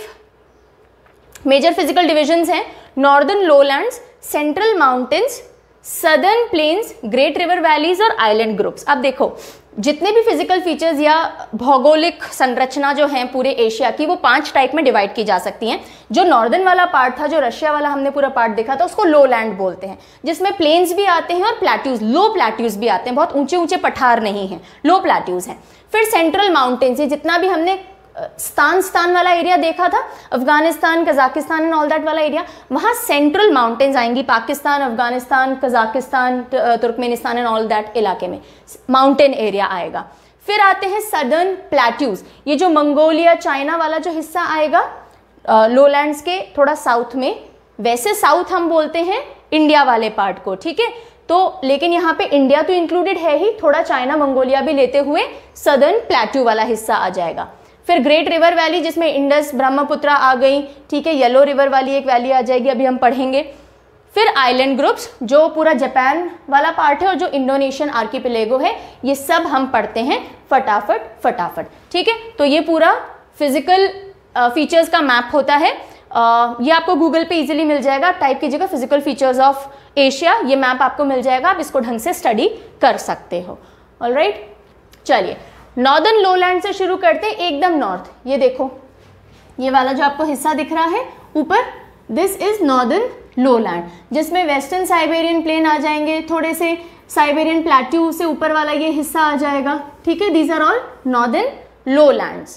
major physical divisions हैं, northern lowlands, central mountains, southern plains, great river valleys और आइलैंड ग्रुप्स। अब देखो, जितने भी फिजिकल फीचर्स या भौगोलिक संरचना जो हैं पूरे एशिया की, वो पांच टाइप में डिवाइड की जा सकती हैं। जो नॉर्दर्न वाला पार्ट था, जो रशिया वाला हमने पूरा पार्ट देखा था, उसको लो लैंड बोलते हैं, जिसमें प्लेन्स भी आते हैं और प्लेट्यूज, लो प्लेट्यूज भी आते हैं, बहुत ऊंचे ऊंचे पठार नहीं हैं, लो प्लेट्यूज हैं। फिर सेंट्रल माउंटेन्स, ये जितना भी हमने स्थान स्थान वाला एरिया देखा था, Afghanistan, Kazakhstan and all that वाला एरिया, वहाँ सेंट्रल माउंटेन्स आएंगी, Pakistan, Afghanistan, Kazakhstan, Turkmenistan and all that इलाके में माउंटेन एरिया आएगा। फिर आते हैं सदर्न प्लेट्यूज, ये जो मंगोलिया, चाइना वाला जो हिस्सा आएगा लोलैंड्स के थोड़ा साउथ में, वैसे साउथ हम बोलते हैं इंडिया वाले पार्ट को, ठीक है, तो लेकिन यहाँ पे इंडिया तो इंक्लूडेड है ही, थोड़ा चाइना मंगोलिया भी लेते हुए सदर्न प्लेट्यू वाला हिस्सा आ जाएगा। फिर ग्रेट रिवर वैली, जिसमें इंडस, ब्रह्मपुत्रा आ गई, ठीक है, येलो रिवर वाली एक वैली आ जाएगी, अभी हम पढ़ेंगे। फिर आइलैंड ग्रुप्स, जो पूरा जापान वाला पार्ट है और जो इंडोनेशियन आर्किपेलेगो है, ये सब हम पढ़ते हैं फटाफट फटाफट, ठीक है। तो ये पूरा फिजिकल फीचर्स का मैप होता है, uh, ये आपको गूगल पे इजीली मिल जाएगा, टाइप कीजिएगा फिजिकल फीचर्स ऑफ एशिया, ये मैप आपको मिल जाएगा, आप इसको ढंग से स्टडी कर सकते हो। ऑलराइट, चलिए नॉर्दर्न लोलैंड से शुरू करते हैं, एकदम नॉर्थ। ये देखो, ये वाला जो आपको हिस्सा दिख रहा है ऊपर, दिस इज नॉर्दर्न लोलैंड, जिसमें वेस्टर्न साइबेरियन प्लेन आ जाएंगे, थोड़े से साइबेरियन प्लेट्यू से ऊपर वाला ये हिस्सा आ जाएगा, ठीक है। These are all northern lowlands.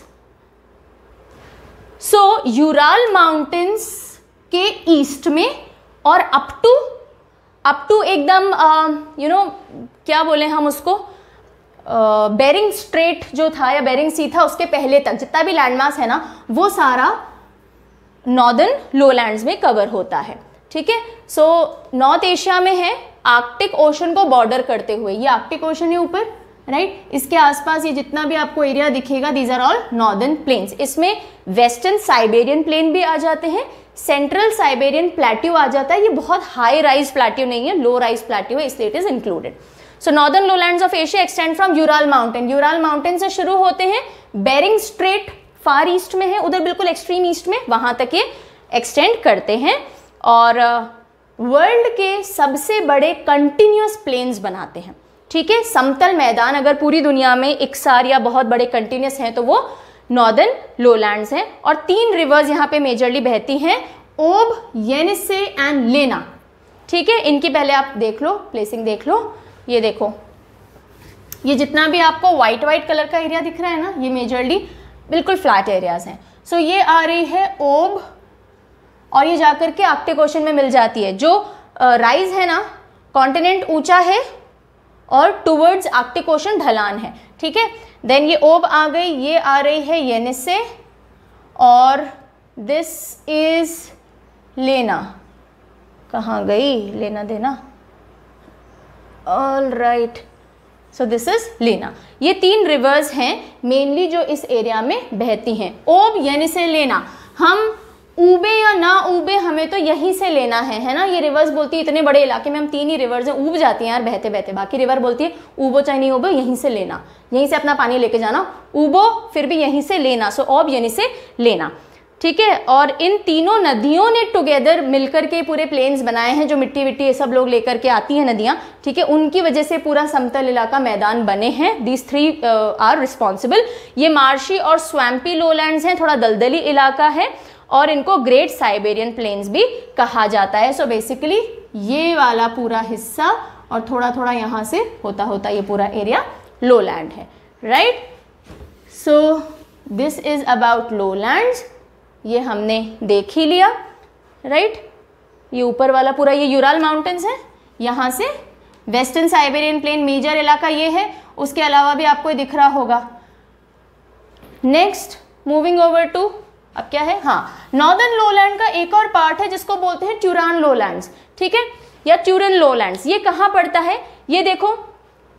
So Ural mountains के ईस्ट में और अप टू अप टू एकदम यू नो क्या बोले हम उसको, बेरिंग स्ट्रेट जो था या बेरिंग सी था, उसके पहले तक जितना भी लैंडमास है ना, वो सारा नॉर्दर्न लोलैंड्स में कवर होता है, ठीक है। सो नॉर्थ एशिया में है, आर्कटिक ओशन को बॉर्डर करते हुए, ये आर्कटिक ओशन है ऊपर, राइट, इसके आसपास ये जितना भी आपको एरिया दिखेगा, these are all northern plains. इसमें वेस्टर्न साइबेरियन प्लेन भी आ जाते हैं, सेंट्रल साइबेरियन प्लेट्यू आ जाता है, ये बहुत हाई राइज प्लेट्यू नहीं है, लो राइज प्लेट्यू है, इसलिए it is included. So northern lowlands of Asia extend from Ural mountain, Ural mountain से शुरू होते हैं, बेरिंग स्ट्रेट फार ईस्ट में है, उधर बिल्कुल एक्सट्रीम ईस्ट में, वहां तक ये एक्सटेंड करते हैं और वर्ल्ड uh, के सबसे बड़े कंटिन्यूअस प्लेन्स बनाते हैं, ठीक है। समतल मैदान अगर पूरी दुनिया में इकसार या बहुत बड़े कंटिन्यूअस हैं तो वो नॉर्दर्न लोलैंड्स हैं। और तीन रिवर्स यहाँ पे मेजरली बहती हैं, ओब, येनिसे एंड लेना, ठीक है। इनकी पहले आप देख लो, प्लेसिंग देख लो, ये देखो, ये जितना भी आपको व्हाइट व्हाइट कलर का एरिया दिख रहा है ना, ये मेजरली बिल्कुल फ्लैट एरियाज हैं। सो so, ये आ रही है ओब और ये जाकर के आर्कटिक ओशन में मिल जाती है। जो राइज है ना, कॉन्टिनेंट ऊंचा है और टुवर्ड्स आर्कटिक ओशन ढलान है, ठीक है। देन ये ओब आ गई, ये आ रही है येनिसे और दिस इज लेना, कहाँ गई लेना देना, all right, so this is Lena. ये तीन रिवर्स हैं मेनली जो इस एरिया में बहती हैं, ओब, येनिसे, लेना। हम ऊबे या ना ऊबे, हमें तो यहीं से लेना है, है ना। ये रिवर्स बोलती है इतने बड़े इलाके में हम तीन ही रिवर्स हैं, ऊब जाती हैं यार बहते बहते, बाकी रिवर बोलती है ऊबो चाहे नहीं ऊबो, यहीं से लेना, यहीं से अपना पानी लेके जाना, ऊबो फिर भी यहीं से लेना, सो ओब यानी से लेना, ठीक है। और इन तीनों नदियों ने टुगेदर मिलकर के पूरे प्लेन्स बनाए हैं, जो मिट्टी विट्टी ये सब लोग लेकर के आती हैं नदियाँ, ठीक है, उनकी वजह से पूरा समतल इलाका मैदान बने हैं। These three are responsible. ये मार्शी और स्वैम्पी लोलैंड्स हैं, थोड़ा दलदली इलाका है और इनको ग्रेट साइबेरियन प्लेन्स भी कहा जाता है। सो so बेसिकली ये वाला पूरा हिस्सा और थोड़ा थोड़ा यहाँ से होता होता ये पूरा एरिया लोलैंड है, right. So this is about lowlands, ये हमने देख ही लिया, राइट। ये ऊपर वाला पूरा ये यूराल माउंटेन्स है, यहाँ से वेस्टर्न साइबेरियन प्लेन मेजर इलाका ये है, उसके अलावा भी आपको दिख रहा होगा। नेक्स्ट मूविंग ओवर टू, अब क्या है, हाँ, नॉर्दर्न लोलैंड का एक और पार्ट है जिसको बोलते हैं ट्यूरान लोलैंड्स, ठीक है, या ट्यूरन लोलैंड्स। ये कहाँ पड़ता है, ये देखो,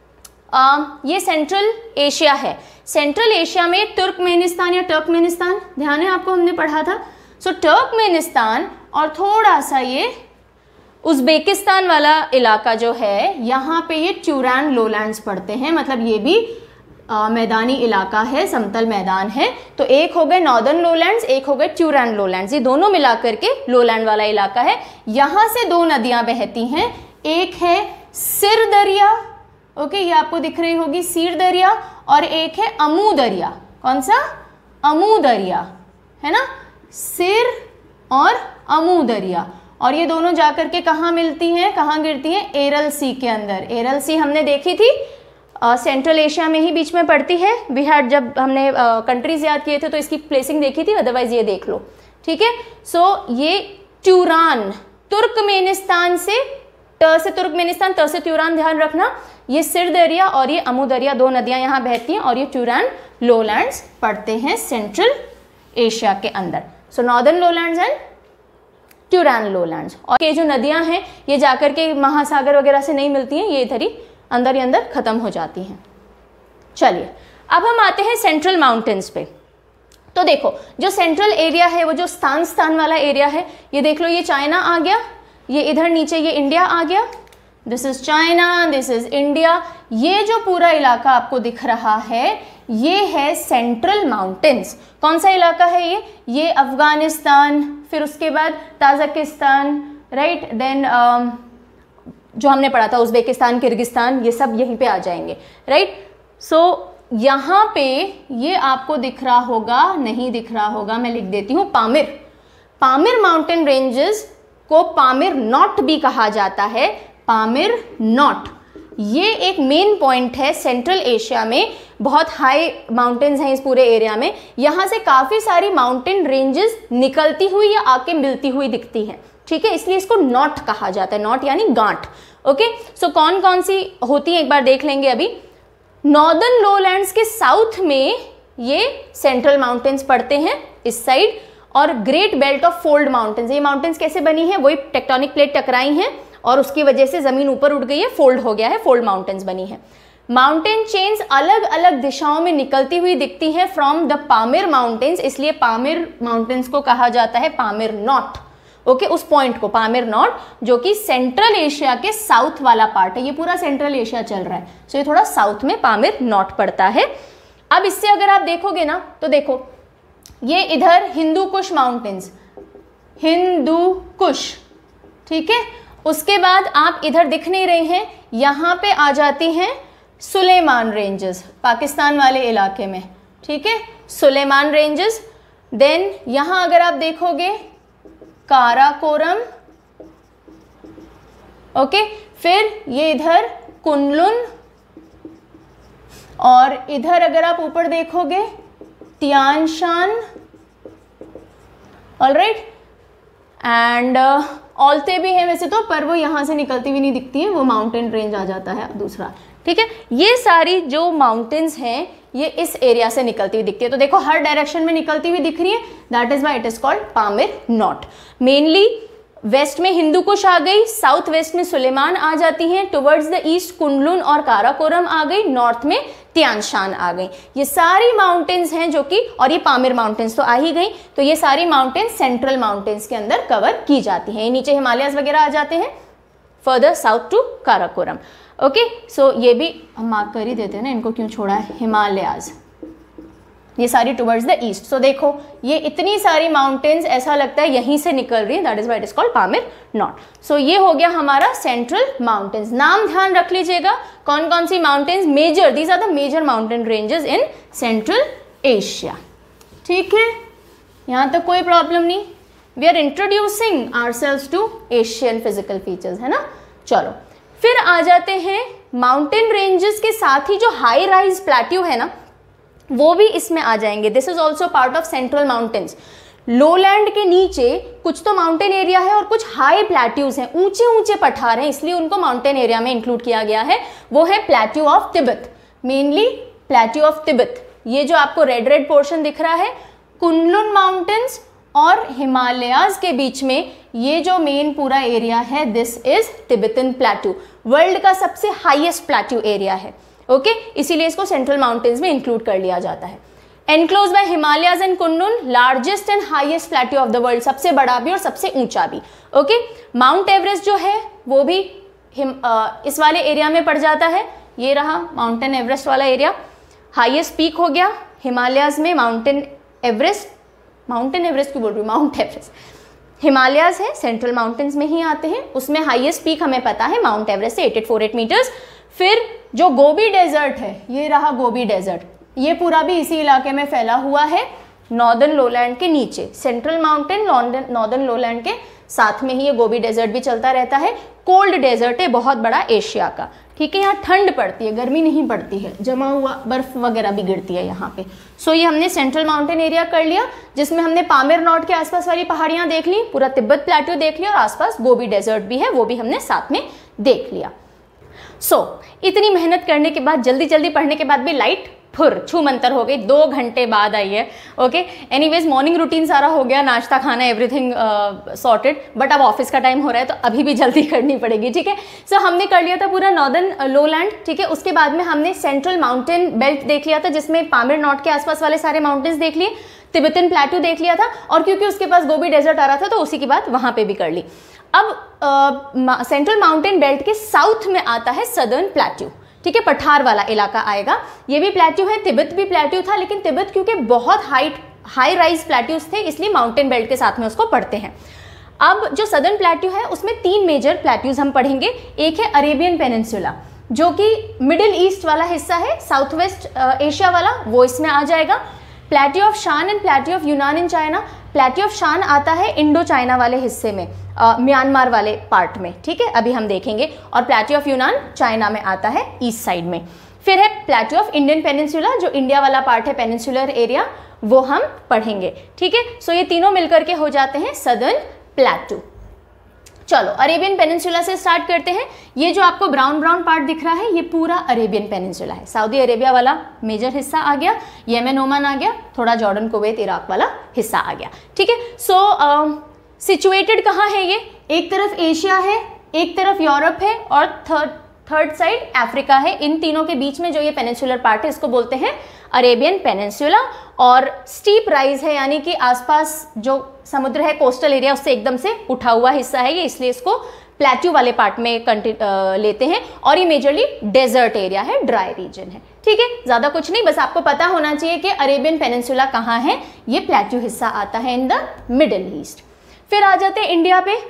आ, ये सेंट्रल एशिया है। सेंट्रल एशिया में तुर्कमेनिस्तान या टर्कमेनिस्तान, ध्यान है आपको, हमने पढ़ा था। सो so, टर्कमेनिस्तान और थोड़ा सा ये उज़्बेकिस्तान वाला इलाका जो है, यहाँ पे ये ट्यूरान लोलैंड्स पड़ते हैं, मतलब ये भी आ, मैदानी इलाका है, समतल मैदान है। तो एक हो गए नॉर्दर्न लोलैंड्स, एक हो गए ट्यूरान लोलैंड्स, ये दोनों मिलाकर के लोलैंड वाला इलाका है। यहाँ से दो नदियाँ बहती हैं, एक है सिर दरिया, ओके, ये आपको दिख रही होगी सीर दरिया, और एक है अमू दरिया। कौन सा? अमू दरिया, है ना, सिर और अमू दरिया। और ये दोनों जाकर के कहाँ मिलती हैं, कहाँ गिरती हैं? एरल सी के अंदर। एरल सी हमने देखी थी, सेंट्रल uh, एशिया में ही बीच में पड़ती है। वी हैड, जब हमने कंट्रीज uh, याद किए थे तो इसकी प्लेसिंग देखी थी, अदरवाइज ये देख लो, ठीक है। सो so, ये ट्यूरान, तुर्कमेनिस्तान से, ट से तुर्कमेनिस्तान, त से ट्यूरान, ध्यान रखना। ये सिर दरिया और ये अमू दरिया, दो नदियां यहाँ बहती हैं, और ये ट्यूरान लोलैंड्स पड़ते हैं सेंट्रल एशिया के अंदर। So northern lowlands and Turan lowlands. और ये जो नदियां हैं ये जाकर के महासागर वगैरह से नहीं मिलती हैं, ये इधर ही अंदर ही अंदर खत्म हो जाती हैं। चलिए अब हम आते हैं सेंट्रल माउंटेन्स पे। तो देखो जो सेंट्रल एरिया है, वो जो स्थान स्थान वाला एरिया है, ये देख लो, ये चाइना आ गया, ये इधर नीचे ये इंडिया आ गया, this is China, this is India. ये जो पूरा इलाका आपको दिख रहा है, ये है सेंट्रल माउंटेन्स। कौन सा इलाका है ये? ये अफगानिस्तान, फिर उसके बाद ताजिकिस्तान, राइट, देन जो हमने पढ़ा था उज़्बेकिस्तान, किर्गिस्तान, ये सब यहीं पे आ जाएंगे, राइट। सो यहाँ पे ये आपको दिख रहा होगा, नहीं दिख रहा होगा, मैं लिख देती हूँ, पामिर। पामिर माउंटेन रेंजेस को पामिर नॉट भी कहा जाता है, पामिर नॉट। ये एक मेन पॉइंट है सेंट्रल एशिया में, बहुत हाई माउंटेन्स हैं इस पूरे एरिया में। यहाँ से काफ़ी सारी माउंटेन रेंजेस निकलती हुई या आके मिलती हुई दिखती हैं, ठीक है, इसलिए इसको नॉट कहा जाता है, नॉट यानी गांठ, ओके। सो कौन कौन सी होती है एक बार देख लेंगे अभी। नॉर्दर्न लोलैंड्स के साउथ में ये सेंट्रल माउंटेन्स पड़ते हैं इस साइड, और great belt of fold mountains. ये माउंटेन्स कैसे बनी है? वही टेक्टोनिक प्लेट टकराई हैं और उसकी वजह से जमीन ऊपर उठ गई है, फोल्ड हो गया है, फोल्ड माउंटेन्स बनी है। माउंटेन चेन्स अलग अलग दिशाओं में निकलती हुई दिखती हैं फ्रॉम द पामिर माउंटेन्स, इसलिए पामिर माउंटेन्स को कहा जाता है पामिर नॉट, ओके okay, उस पॉइंट को पामिर नॉट, जो कि सेंट्रल एशिया के साउथ वाला पार्ट है। ये पूरा सेंट्रल एशिया चल रहा है, सो so ये थोड़ा साउथ में पामिर नॉट पड़ता है। अब इससे अगर आप देखोगे ना, तो देखो ये इधर हिंदू कुश माउंटेन्स, हिंदू कुश, ठीक है। उसके बाद आप इधर दिख नहीं रहे हैं, यहाँ पे आ जाती हैं सुलेमान रेंजेस, पाकिस्तान वाले इलाके में, ठीक है, सुलेमान रेंजेस। देन यहाँ अगर आप देखोगे काराकोरम, ओके, फिर ये इधर कुनलुन, और इधर अगर आप ऊपर देखोगे तियानशान, ऑलराइट, एंड औलते भी हैं वैसे तो, पर वो यहाँ से निकलती हुई नहीं दिखती है, वो माउंटेन रेंज आ जाता है दूसरा, ठीक है। ये सारी जो माउंटेन्स हैं ये इस एरिया से निकलती हुई दिखती है। तो देखो हर डायरेक्शन में निकलती हुई दिख रही है, that is why it is called Pamir knot. Mainly west में हिंदू कुश आ गई, साउथ वेस्ट में सुलेमान आ जाती हैं, टुवर्ड्स द ईस्ट कुनलुन और काराकोरम आ गई, नॉर्थ में तियानशान आ गई। ये सारी माउंटेन्स हैं जो कि, और ये पामिर माउंटेन्स तो आ ही गई, तो ये सारी माउंटेन्स सेंट्रल माउंटेन्स के अंदर कवर की जाती हैं। ये नीचे हिमालयस वगैरह आ जाते हैं, further south to Karakoram, okay. So ये भी हम मार्क कर ही देते हैं ना, इनको क्यों छोड़ा है, हिमालयाज, ये सारी टुवर्ड्स द ईस्ट। सो देखो ये इतनी सारी माउंटेन्स ऐसा लगता है यहीं से निकल रही है, that is why it is called Pamir knot. So ये हो गया हमारा सेंट्रल माउंटेन्स। नाम ध्यान रख लीजिएगा, कौन कौन सी mountains, major, these are the major mountain ranges in Central Asia, ठीक है, यहाँ तक कोई प्रॉब्लम नहीं। We are introducing ourselves to Asian physical features, है ना। चलो फिर आ जाते हैं माउंटेन रेंजेस के साथ ही जो हाई राइज प्लेट्यू है ना, वो भी इसमें आ जाएंगे। This is also part of central mountains. Lowland के नीचे कुछ तो माउंटेन एरिया है और कुछ हाई प्लेट्यूज हैं, ऊंचे ऊंचे पठार हैं, इसलिए उनको माउंटेन एरिया में इंक्लूड किया गया है। वो है plateau of Tibet, mainly plateau of Tibet. ये जो आपको रेड रेड पोर्शन दिख रहा है, कुनलुन माउंटेन्स और हिमालयाज के बीच में ये जो मेन पूरा एरिया है, this is Tibetan plateau, world का सबसे हाईएस्ट प्लेट्यू एरिया है, ओके, इसीलिए इसको सेंट्रल माउंटेन्स में इंक्लूड कर लिया जाता है। Enclose by Himalayas and Kunlun, largest and highest plateau of the world, सबसे बड़ा भी और सबसे ऊंचा भी। ओके, माउंट एवरेस्ट जो है वो भी हिम, आ, इस वाले एरिया में पड़ जाता है। ये रहा माउंटेन एवरेस्ट वाला एरिया, हाईएस्ट पीक हो गया हिमालयाज में माउंटेन एवरेस्ट, माउंटेन एवरेस्ट क्यों बोल रही हूँ, माउंट एवरेस्ट, हिमालयाज है सेंट्रल माउंटेन्स में ही आते हैं, उसमें हाईएस्ट पीक हमें पता है माउंट एवरेस्ट से eight eight four eight metres. फिर जो गोबी डेजर्ट है, ये रहा गोबी डेजर्ट, ये पूरा भी इसी इलाके में फैला हुआ है, नॉर्दर्न लोलैंड के नीचे, सेंट्रल माउंटेन नॉर्दर्न लोलैंड के साथ में ही ये गोबी डेजर्ट भी चलता रहता है। कोल्ड डेजर्ट है बहुत बड़ा एशिया का, ठीक है, यहाँ ठंड पड़ती है, गर्मी नहीं पड़ती है, जमा हुआ बर्फ वगैरह भी गिरती है यहाँ पे। सो ये हमने सेंट्रल माउंटेन एरिया कर लिया, जिसमें हमने पामेर नॉर्थ के आसपास वाली पहाड़ियाँ देख ली, पूरा तिब्बत प्लेट्यू देख लिया और आसपास गोबी डेजर्ट भी है, वो भी हमने साथ में देख लिया। सो so, इतनी मेहनत करने के बाद, जल्दी जल्दी पढ़ने के बाद भी लाइट फुर छू मंतर हो गई, दो घंटे बाद आई है। ओके, एनीवेज मॉर्निंग रूटीन सारा हो गया, नाश्ता खाना एवरीथिंग सॉर्टेड, बट अब ऑफिस का टाइम हो रहा है तो अभी भी जल्दी करनी पड़ेगी, ठीक है। सो so, हमने कर लिया था पूरा नॉर्दर्न लोलैंड, ठीक है। उसके बाद में हमने सेंट्रल माउंटेन बेल्ट देख लिया था, जिसमें पामेर नॉर्थ के आसपास वाले सारे माउंटेन्स देख लिए, तिब्बतन प्लेट्यू देख लिया था, और क्योंकि उसके पास गोबी डेजर्ट आ रहा था तो उसी की बात वहाँ पे भी कर ली। अब सेंट्रल माउंटेन बेल्ट के साउथ में आता है सदर्न प्लेट्यू, ठीक है, पठार वाला इलाका आएगा। ये भी प्लेट्यू है, तिब्बत भी प्लेट्यू था, लेकिन तिब्बत क्योंकि बहुत हाइट हाई राइज प्लेट्यूज थे इसलिए माउंटेन बेल्ट के साथ में उसको पढ़ते हैं। अब जो सदर्न प्लेट्यू है उसमें तीन मेजर प्लेट्यूज हम पढ़ेंगे। एक है अरेबियन पेनिनसुला, जो कि मिडिल ईस्ट वाला हिस्सा है, साउथ वेस्ट एशिया वाला, वो इसमें आ जाएगा। Plateau of Shan and plateau of Yunnan in China, plateau of शान आता है इंडो चाइना वाले हिस्से में, म्यांमार वाले पार्ट में, ठीक है, अभी हम देखेंगे, और प्लेट्यू ऑफ यूनान चाइना में आता है ईस्ट साइड में। फिर है प्लेट्यू ऑफ इंडियन पेनिनसुला, जो इंडिया वाला पार्ट है, पेनिनसुलर एरिया, वो हम पढ़ेंगे, ठीक है। सो ये तीनों मिलकर के हो जाते हैं सदर्न प्लेट्यू। चलो अरेबियन पेनिनसुला से स्टार्ट करते हैं। ये जो आपको ब्राउन ब्राउन पार्ट दिख रहा है ये पूरा अरेबियन पेनिनसुला है, सऊदी अरेबिया वाला मेजर हिस्सा आ गया, येमेन ओमान आ गया, थोड़ा जॉर्डन कुवैत इराक वाला हिस्सा आ गया, ठीक है। सो सिचुएटेड कहाँ है ये, एक तरफ एशिया है, एक तरफ यूरोप है, और थर्ड थर्ड साइड अफ्रीका है। इन तीनों के बीच में जो ये पेनिनसुलर पार्ट है इसको बोलते हैं अरेबियन पेनिनसुला। और स्टीप राइज है, यानी कि आसपास जो समुद्र है, कोस्टल एरिया, उससे एकदम से उठा हुआ हिस्सा है ये, इसलिए इसको प्लेट्यू वाले पार्ट में आ, लेते हैं। और ये मेजरली डेजर्ट एरिया है, ड्राई रीजन है, ठीक है। ज्यादा कुछ नहीं, बस आपको पता होना चाहिए कि अरेबियन पेनिनसुला कहाँ है, ये प्लेट्यू हिस्सा आता है इन द मिडिल ईस्ट। फिर आ जाते हैं इंडिया पे।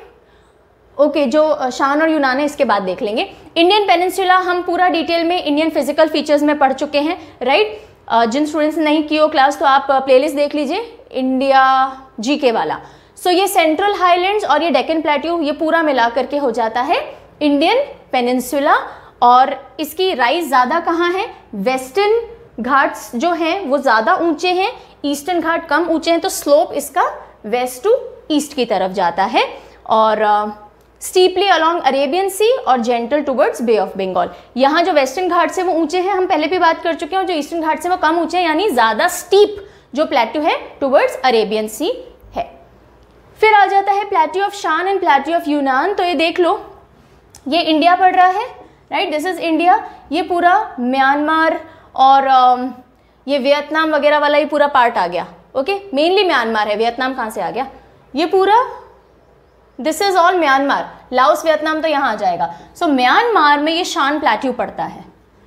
ओके okay, जो शान और यूनान है इसके बाद देख लेंगे। इंडियन पेनिनसुला हम पूरा डिटेल में इंडियन फिजिकल फीचर्स में पढ़ चुके हैं, राइट। जिन स्टूडेंट्स ने नहीं की हो क्लास तो आप प्लेलिस्ट देख लीजिए, इंडिया जीके वाला। सो so, ये सेंट्रल हाईलैंड्स और ये डेक्कन प्लेट्यू ये पूरा मिला करके हो जाता है इंडियन पेनिनसुला। और इसकी राइज ज़्यादा कहाँ है, वेस्टर्न घाट्स जो हैं वो ज़्यादा ऊंचे हैं, ईस्टर्न घाट कम ऊंचे हैं, तो स्लोप इसका वेस्ट टू ईस्ट की तरफ जाता है। और स्टीपली अलॉन्ग अरेबियन सी और gentle towards Bay of Bengal. यहाँ जो वेस्टर्न घाट से वो ऊंचे हैं, हम पहले भी बात कर चुके हैं, और जो ईस्टर्न घाट से वो कम ऊंचे हैं, यानी ज़्यादा स्टीप जो प्लेट्यू है टुवर्ड्स अरेबियन सी है। फिर आ जाता है plateau of Shan and plateau of Yunnan. तो ये देख लो, ये इंडिया पड़ रहा है, राइट, दिस इज इंडिया। ये पूरा म्यांमार और uh, ये वियतनाम वगैरह वाला ये पूरा पार्ट आ गया, ओके, मेनली म्यांमार है, वियतनाम कहाँ से आ गया, ये पूरा this is all Myanmar, Laos Vietnam तो यहाँ आ जाएगा। सो so, म्यांमार में ये शान प्लेट्यू पड़ता है,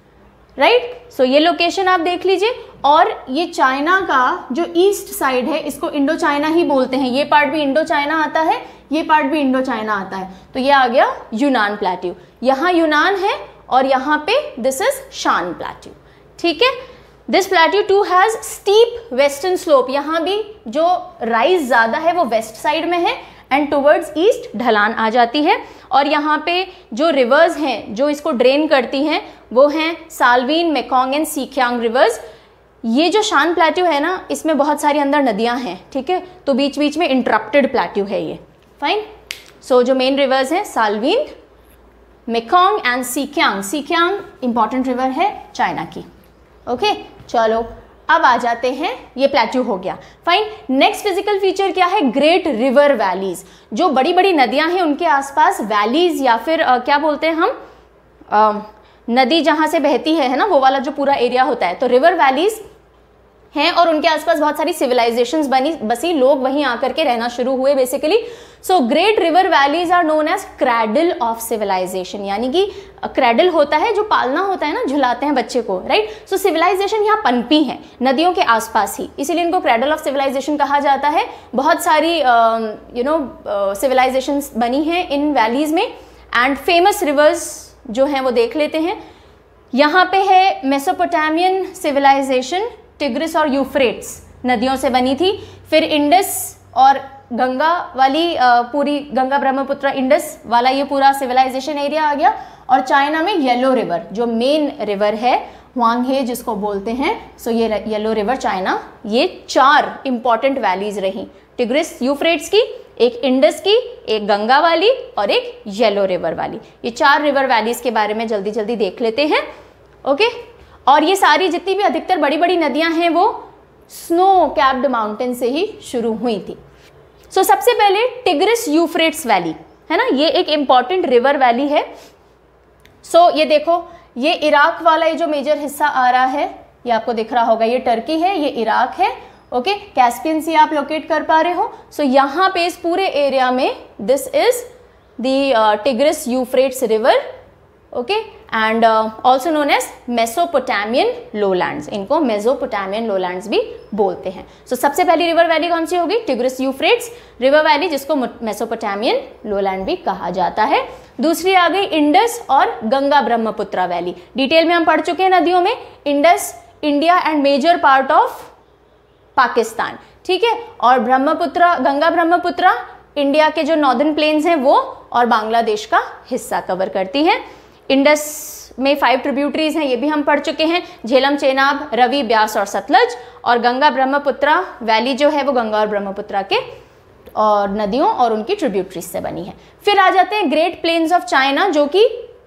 राइट। सो ये लोकेशन आप देख लीजिए। और ये चाइना का जो ईस्ट साइड है इसको इंडो चाइना ही बोलते हैं, ये पार्ट भी इंडो चाइना आता है, ये पार्ट भी इंडो चाइना आता है, तो ये आ गया यूनान प्लेट्यू। यहाँ यूनान है और यहाँ पे दिस इज शान प्लेट्यू, ठीक है। This plateau too has steep western slope, यहाँ भी जो राइज ज़्यादा है वो वेस्ट साइड में है एंड टुवर्ड्स ईस्ट ढलान आ जाती है। और यहाँ पे जो रिवर्स हैं जो इसको ड्रेन करती हैं वो हैं Salween, Mekong and Sikiang rivers. ये जो शान प्लेट्यू है ना, इसमें बहुत सारी अंदर नदियाँ हैं, ठीक है, तो बीच बीच में इंटरप्टेड प्लेट्यू है ये, फाइन। सो so, जो मेन रिवर्स हैं Salween, Mekong and Sikiang. Sikiang important river है चाइना की, ओके okay? चलो अब आ जाते हैं, ये प्लेट्यू हो गया, फाइन। नेक्स्ट फिजिकल फीचर क्या है, ग्रेट रिवर वैलीज। जो बड़ी बड़ी नदियां हैं उनके आसपास वैलीज या फिर आ, क्या बोलते हैं हम, नदी जहाँ से बहती है है ना, वो वाला जो पूरा एरिया होता है, तो रिवर वैलीज हैं और उनके आसपास बहुत सारी सिविलाइजेशंस बनी बसी, लोग वहीं आकर के रहना शुरू हुए basically. So great river valleys are known as cradle of civilisation, यानी कि क्रैडल होता है जो पालना होता है ना, झुलाते हैं बच्चे को, राइट। सो सिविलाइजेशन यहाँ पनपी हैं नदियों के आसपास ही, इसीलिए इनको क्रैडल ऑफ सिविलाइजेशन कहा जाता है। बहुत सारी यू नो सिविलाइजेशंस बनी हैं इन वैलीज में, एंड फेमस रिवर्स जो हैं वो देख लेते हैं। यहाँ पे है मेसोपोटामियन सिविलाइजेशन, टिग्रिस और यूफ्रेट्स नदियों से बनी थी। फिर इंडस और गंगा वाली पूरी, गंगा ब्रह्मपुत्र इंडस वाला ये पूरा सिविलाइजेशन एरिया आ गया। और चाइना में येलो रिवर जो मेन रिवर है, हुआंगहे जिसको बोलते हैं, सो ये येलो रिवर चाइना, ये चार इंपॉर्टेंट वैलीज रही, टिग्रिस यूफ्रेट्स की, एक इंडस की, एक गंगा वाली और एक येलो रिवर वाली। ये चार रिवर वैलीज के बारे में जल्दी जल्दी देख लेते हैं, ओके। और ये सारी जितनी भी अधिकतर बड़ी बड़ी नदियां हैं वो स्नो कैप्ड माउंटेन से ही शुरू हुई थी। सो so, सबसे पहले टिग्रिस यूफ्रेट्स वैली है ना, ये एक इंपॉर्टेंट रिवर वैली है। सो so, ये देखो, ये इराक वाला ये जो मेजर हिस्सा आ रहा है, ये आपको दिख रहा होगा, ये टर्की है, ये इराक है, ओके। कैस्पियन सी आप लोकेट कर पा रहे हो। सो so, यहाँ पे इस पूरे एरिया में this is the Tigris Euphrates river, okay, and also known as Mesopotamian lowlands, इनको मेसोपोटामियन लोलैंड्स भी बोलते हैं। सो so, सबसे पहली रिवर वैली कौन सी होगी? टिग्रिस यूफ्रेट्स रिवर वैली, जिसको मेसोपोटामियन लोलैंड भी कहा जाता है। दूसरी आ गई इंडस और गंगा ब्रह्मपुत्र वैली। डिटेल में हम पढ़ चुके हैं नदियों में, Indus India and major part of Pakistan, ठीक है, और ब्रह्मपुत्र, गंगा ब्रह्मपुत्र इंडिया के जो नॉर्दर्न प्लेन्स हैं वो और बांग्लादेश का हिस्सा कवर करती हैं। इंडस में फाइव ट्रिब्यूटरीज हैं, ये भी हम पढ़ चुके हैं, झेलम, चेनाब, रवि, ब्यास और सतलज। और गंगा ब्रह्मपुत्र वैली जो है वो गंगा और ब्रह्मपुत्र के और नदियों और उनकी ट्रिब्यूटरीज से बनी है। फिर आ जाते हैं ग्रेट प्लेन्स ऑफ चाइना, जो कि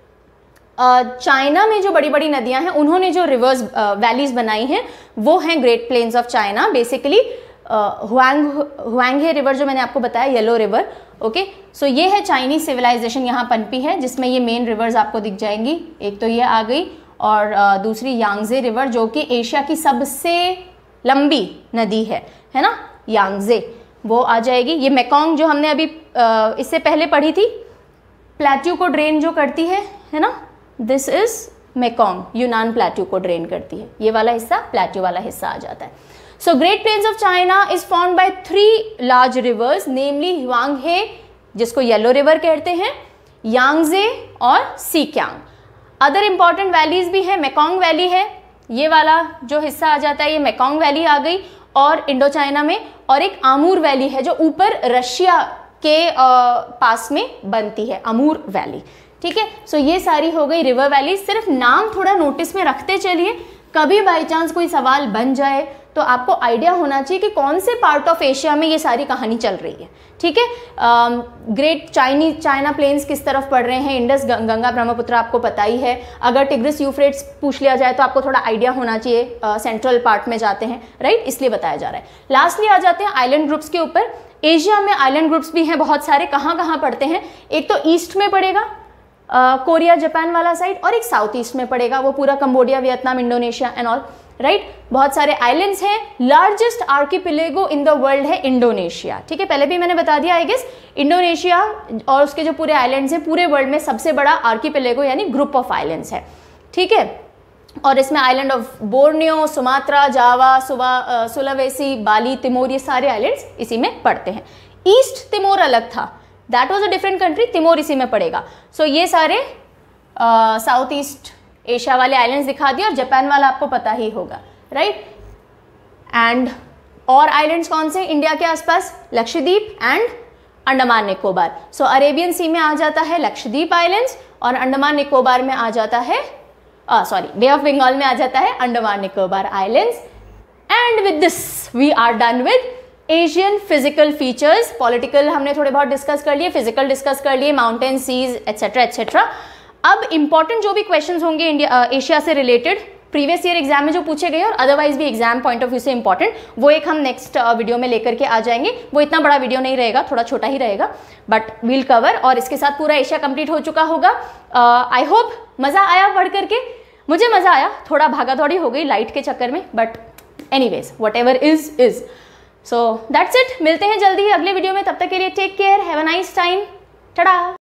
चाइना में जो बड़ी बड़ी नदियां हैं उन्होंने जो रिवर्स वैलीज बनाई हैं वो हैं great plains of China. Basically Huang Huanghe river जो मैंने आपको बताया, येलो रिवर, ओके। सो ये है चाइनीज सिविलाइजेशन, यहाँ पनपी है, जिसमें ये मेन रिवर्स आपको दिख जाएंगी। एक तो ये आ गई और uh, दूसरी यांगजे रिवर, जो कि एशिया की सबसे लंबी नदी है है ना, यांगजे, वो आ जाएगी। ये मेकोंग जो हमने अभी uh, इससे पहले पढ़ी थी, प्लेट्यू को ड्रेन जो करती है है ना, this is Mekong, Yunnan plateau को ड्रेन करती है, ये वाला हिस्सा प्लेट्यू वाला हिस्सा आ जाता है। So Great Plains of China is formed by three large rivers, namely Huanghe, जिसको येलो रिवर कहते हैं, यांगजे और सीक्यांग। अदर इंपॉर्टेंट वैलीज भी है, मेकोंग वैली है, ये वाला जो हिस्सा आ जाता है ये मेकोंग वैली आ गई, और इंडो चाइना में, और एक आमूर वैली है जो ऊपर रशिया के आ, पास में बनती है, आमूर वैली, ठीक है। सो so, ये सारी हो गई रिवर वैली। सिर्फ नाम थोड़ा नोटिस में रखते चलिए, कभी बाई चांस कोई सवाल बन जाए तो आपको आइडिया होना चाहिए कि कौन से पार्ट ऑफ एशिया में ये सारी कहानी चल रही है, ठीक है। ग्रेट चाइनी चाइना प्लेन्स किस तरफ पड़ रहे हैं, इंडस, गंगा, ब्रह्मपुत्र आपको पता ही है। अगर टिग्रिस यूफ्रेट्स पूछ लिया जाए तो आपको थोड़ा आइडिया होना चाहिए, सेंट्रल uh, पार्ट में जाते हैं, राइट, इसलिए बताया जा रहा है। लास्टली आ जाते हैं आइलैंड ग्रुप्स के ऊपर। एशिया में आइलैंड ग्रुप्स भी हैं बहुत सारे, कहाँ कहाँ पड़ते हैं? एक तो ईस्ट में पड़ेगा, कोरिया, जापान वाला साइड, और एक साउथ ईस्ट में पड़ेगा, वो पूरा Cambodia, Vietnam, Indonesia and all, right. बहुत सारे आइलैंड्स हैं। Largest archipelago in the world है इंडोनेशिया, ठीक है, पहले भी मैंने बता दिया आई गेस। इंडोनेशिया और उसके जो पूरे आइलैंड्स हैं, पूरे वर्ल्ड में सबसे बड़ा आर्किपेलेगो यानी ग्रुप ऑफ आइलैंड्स है, ठीक है। और इसमें island of Borneo, Sumatra, Java, सुवा सुलावेसी, बाली, तिमोर, ये सारे आइलैंड्स इसी में पड़ते हैं। ईस्ट तिमोर अलग था, that was a different country, Timor इसी में पड़ेगा। सो so, ये सारे साउथ ईस्ट एशिया वाले आइलैंड्स दिखा दिए, और जापान वाला आपको पता ही होगा, राइट। एंड और आइलैंड्स कौन से इंडिया के आसपास? Lakshadweep and Andaman Nicobar. So Arabian sea में आ जाता है लक्षद्वीप आइलैंड्स, और अंडमान निकोबार में आ जाता है, सॉरी बे ऑफ बंगाल में आ जाता है Andaman Nicobar islands. And with this we are done with Asian physical features. Political हमने थोड़े बहुत डिस्कस कर लिए, फिजिकल डिस्कस कर लिए, माउंटेन, सीज, एट्सेट्रा एट्सेट्रा। अब इंपॉर्टेंट जो भी क्वेश्चंस होंगे इंडिया एशिया से रिलेटेड, प्रीवियस ईयर एग्जाम में जो पूछे गए और अदरवाइज भी एग्जाम पॉइंट ऑफ व्यू से इंपॉर्टेंट, वो एक हम नेक्स्ट वीडियो में लेकर के आ जाएंगे। वो इतना बड़ा वीडियो नहीं रहेगा, थोड़ा छोटा ही रहेगा, बट वील कवर। और इसके साथ पूरा एशिया कंप्लीट हो चुका होगा। आई होप मज़ा आया पढ़ करके, मुझे मज़ा आया, थोड़ा भागा दौड़ी हो गई लाइट के चक्कर में, but anyways whatever is is. So that's it, मिलते हैं जल्दी अगले वीडियो में, तब तक के लिए take care, have a nice time, Tata.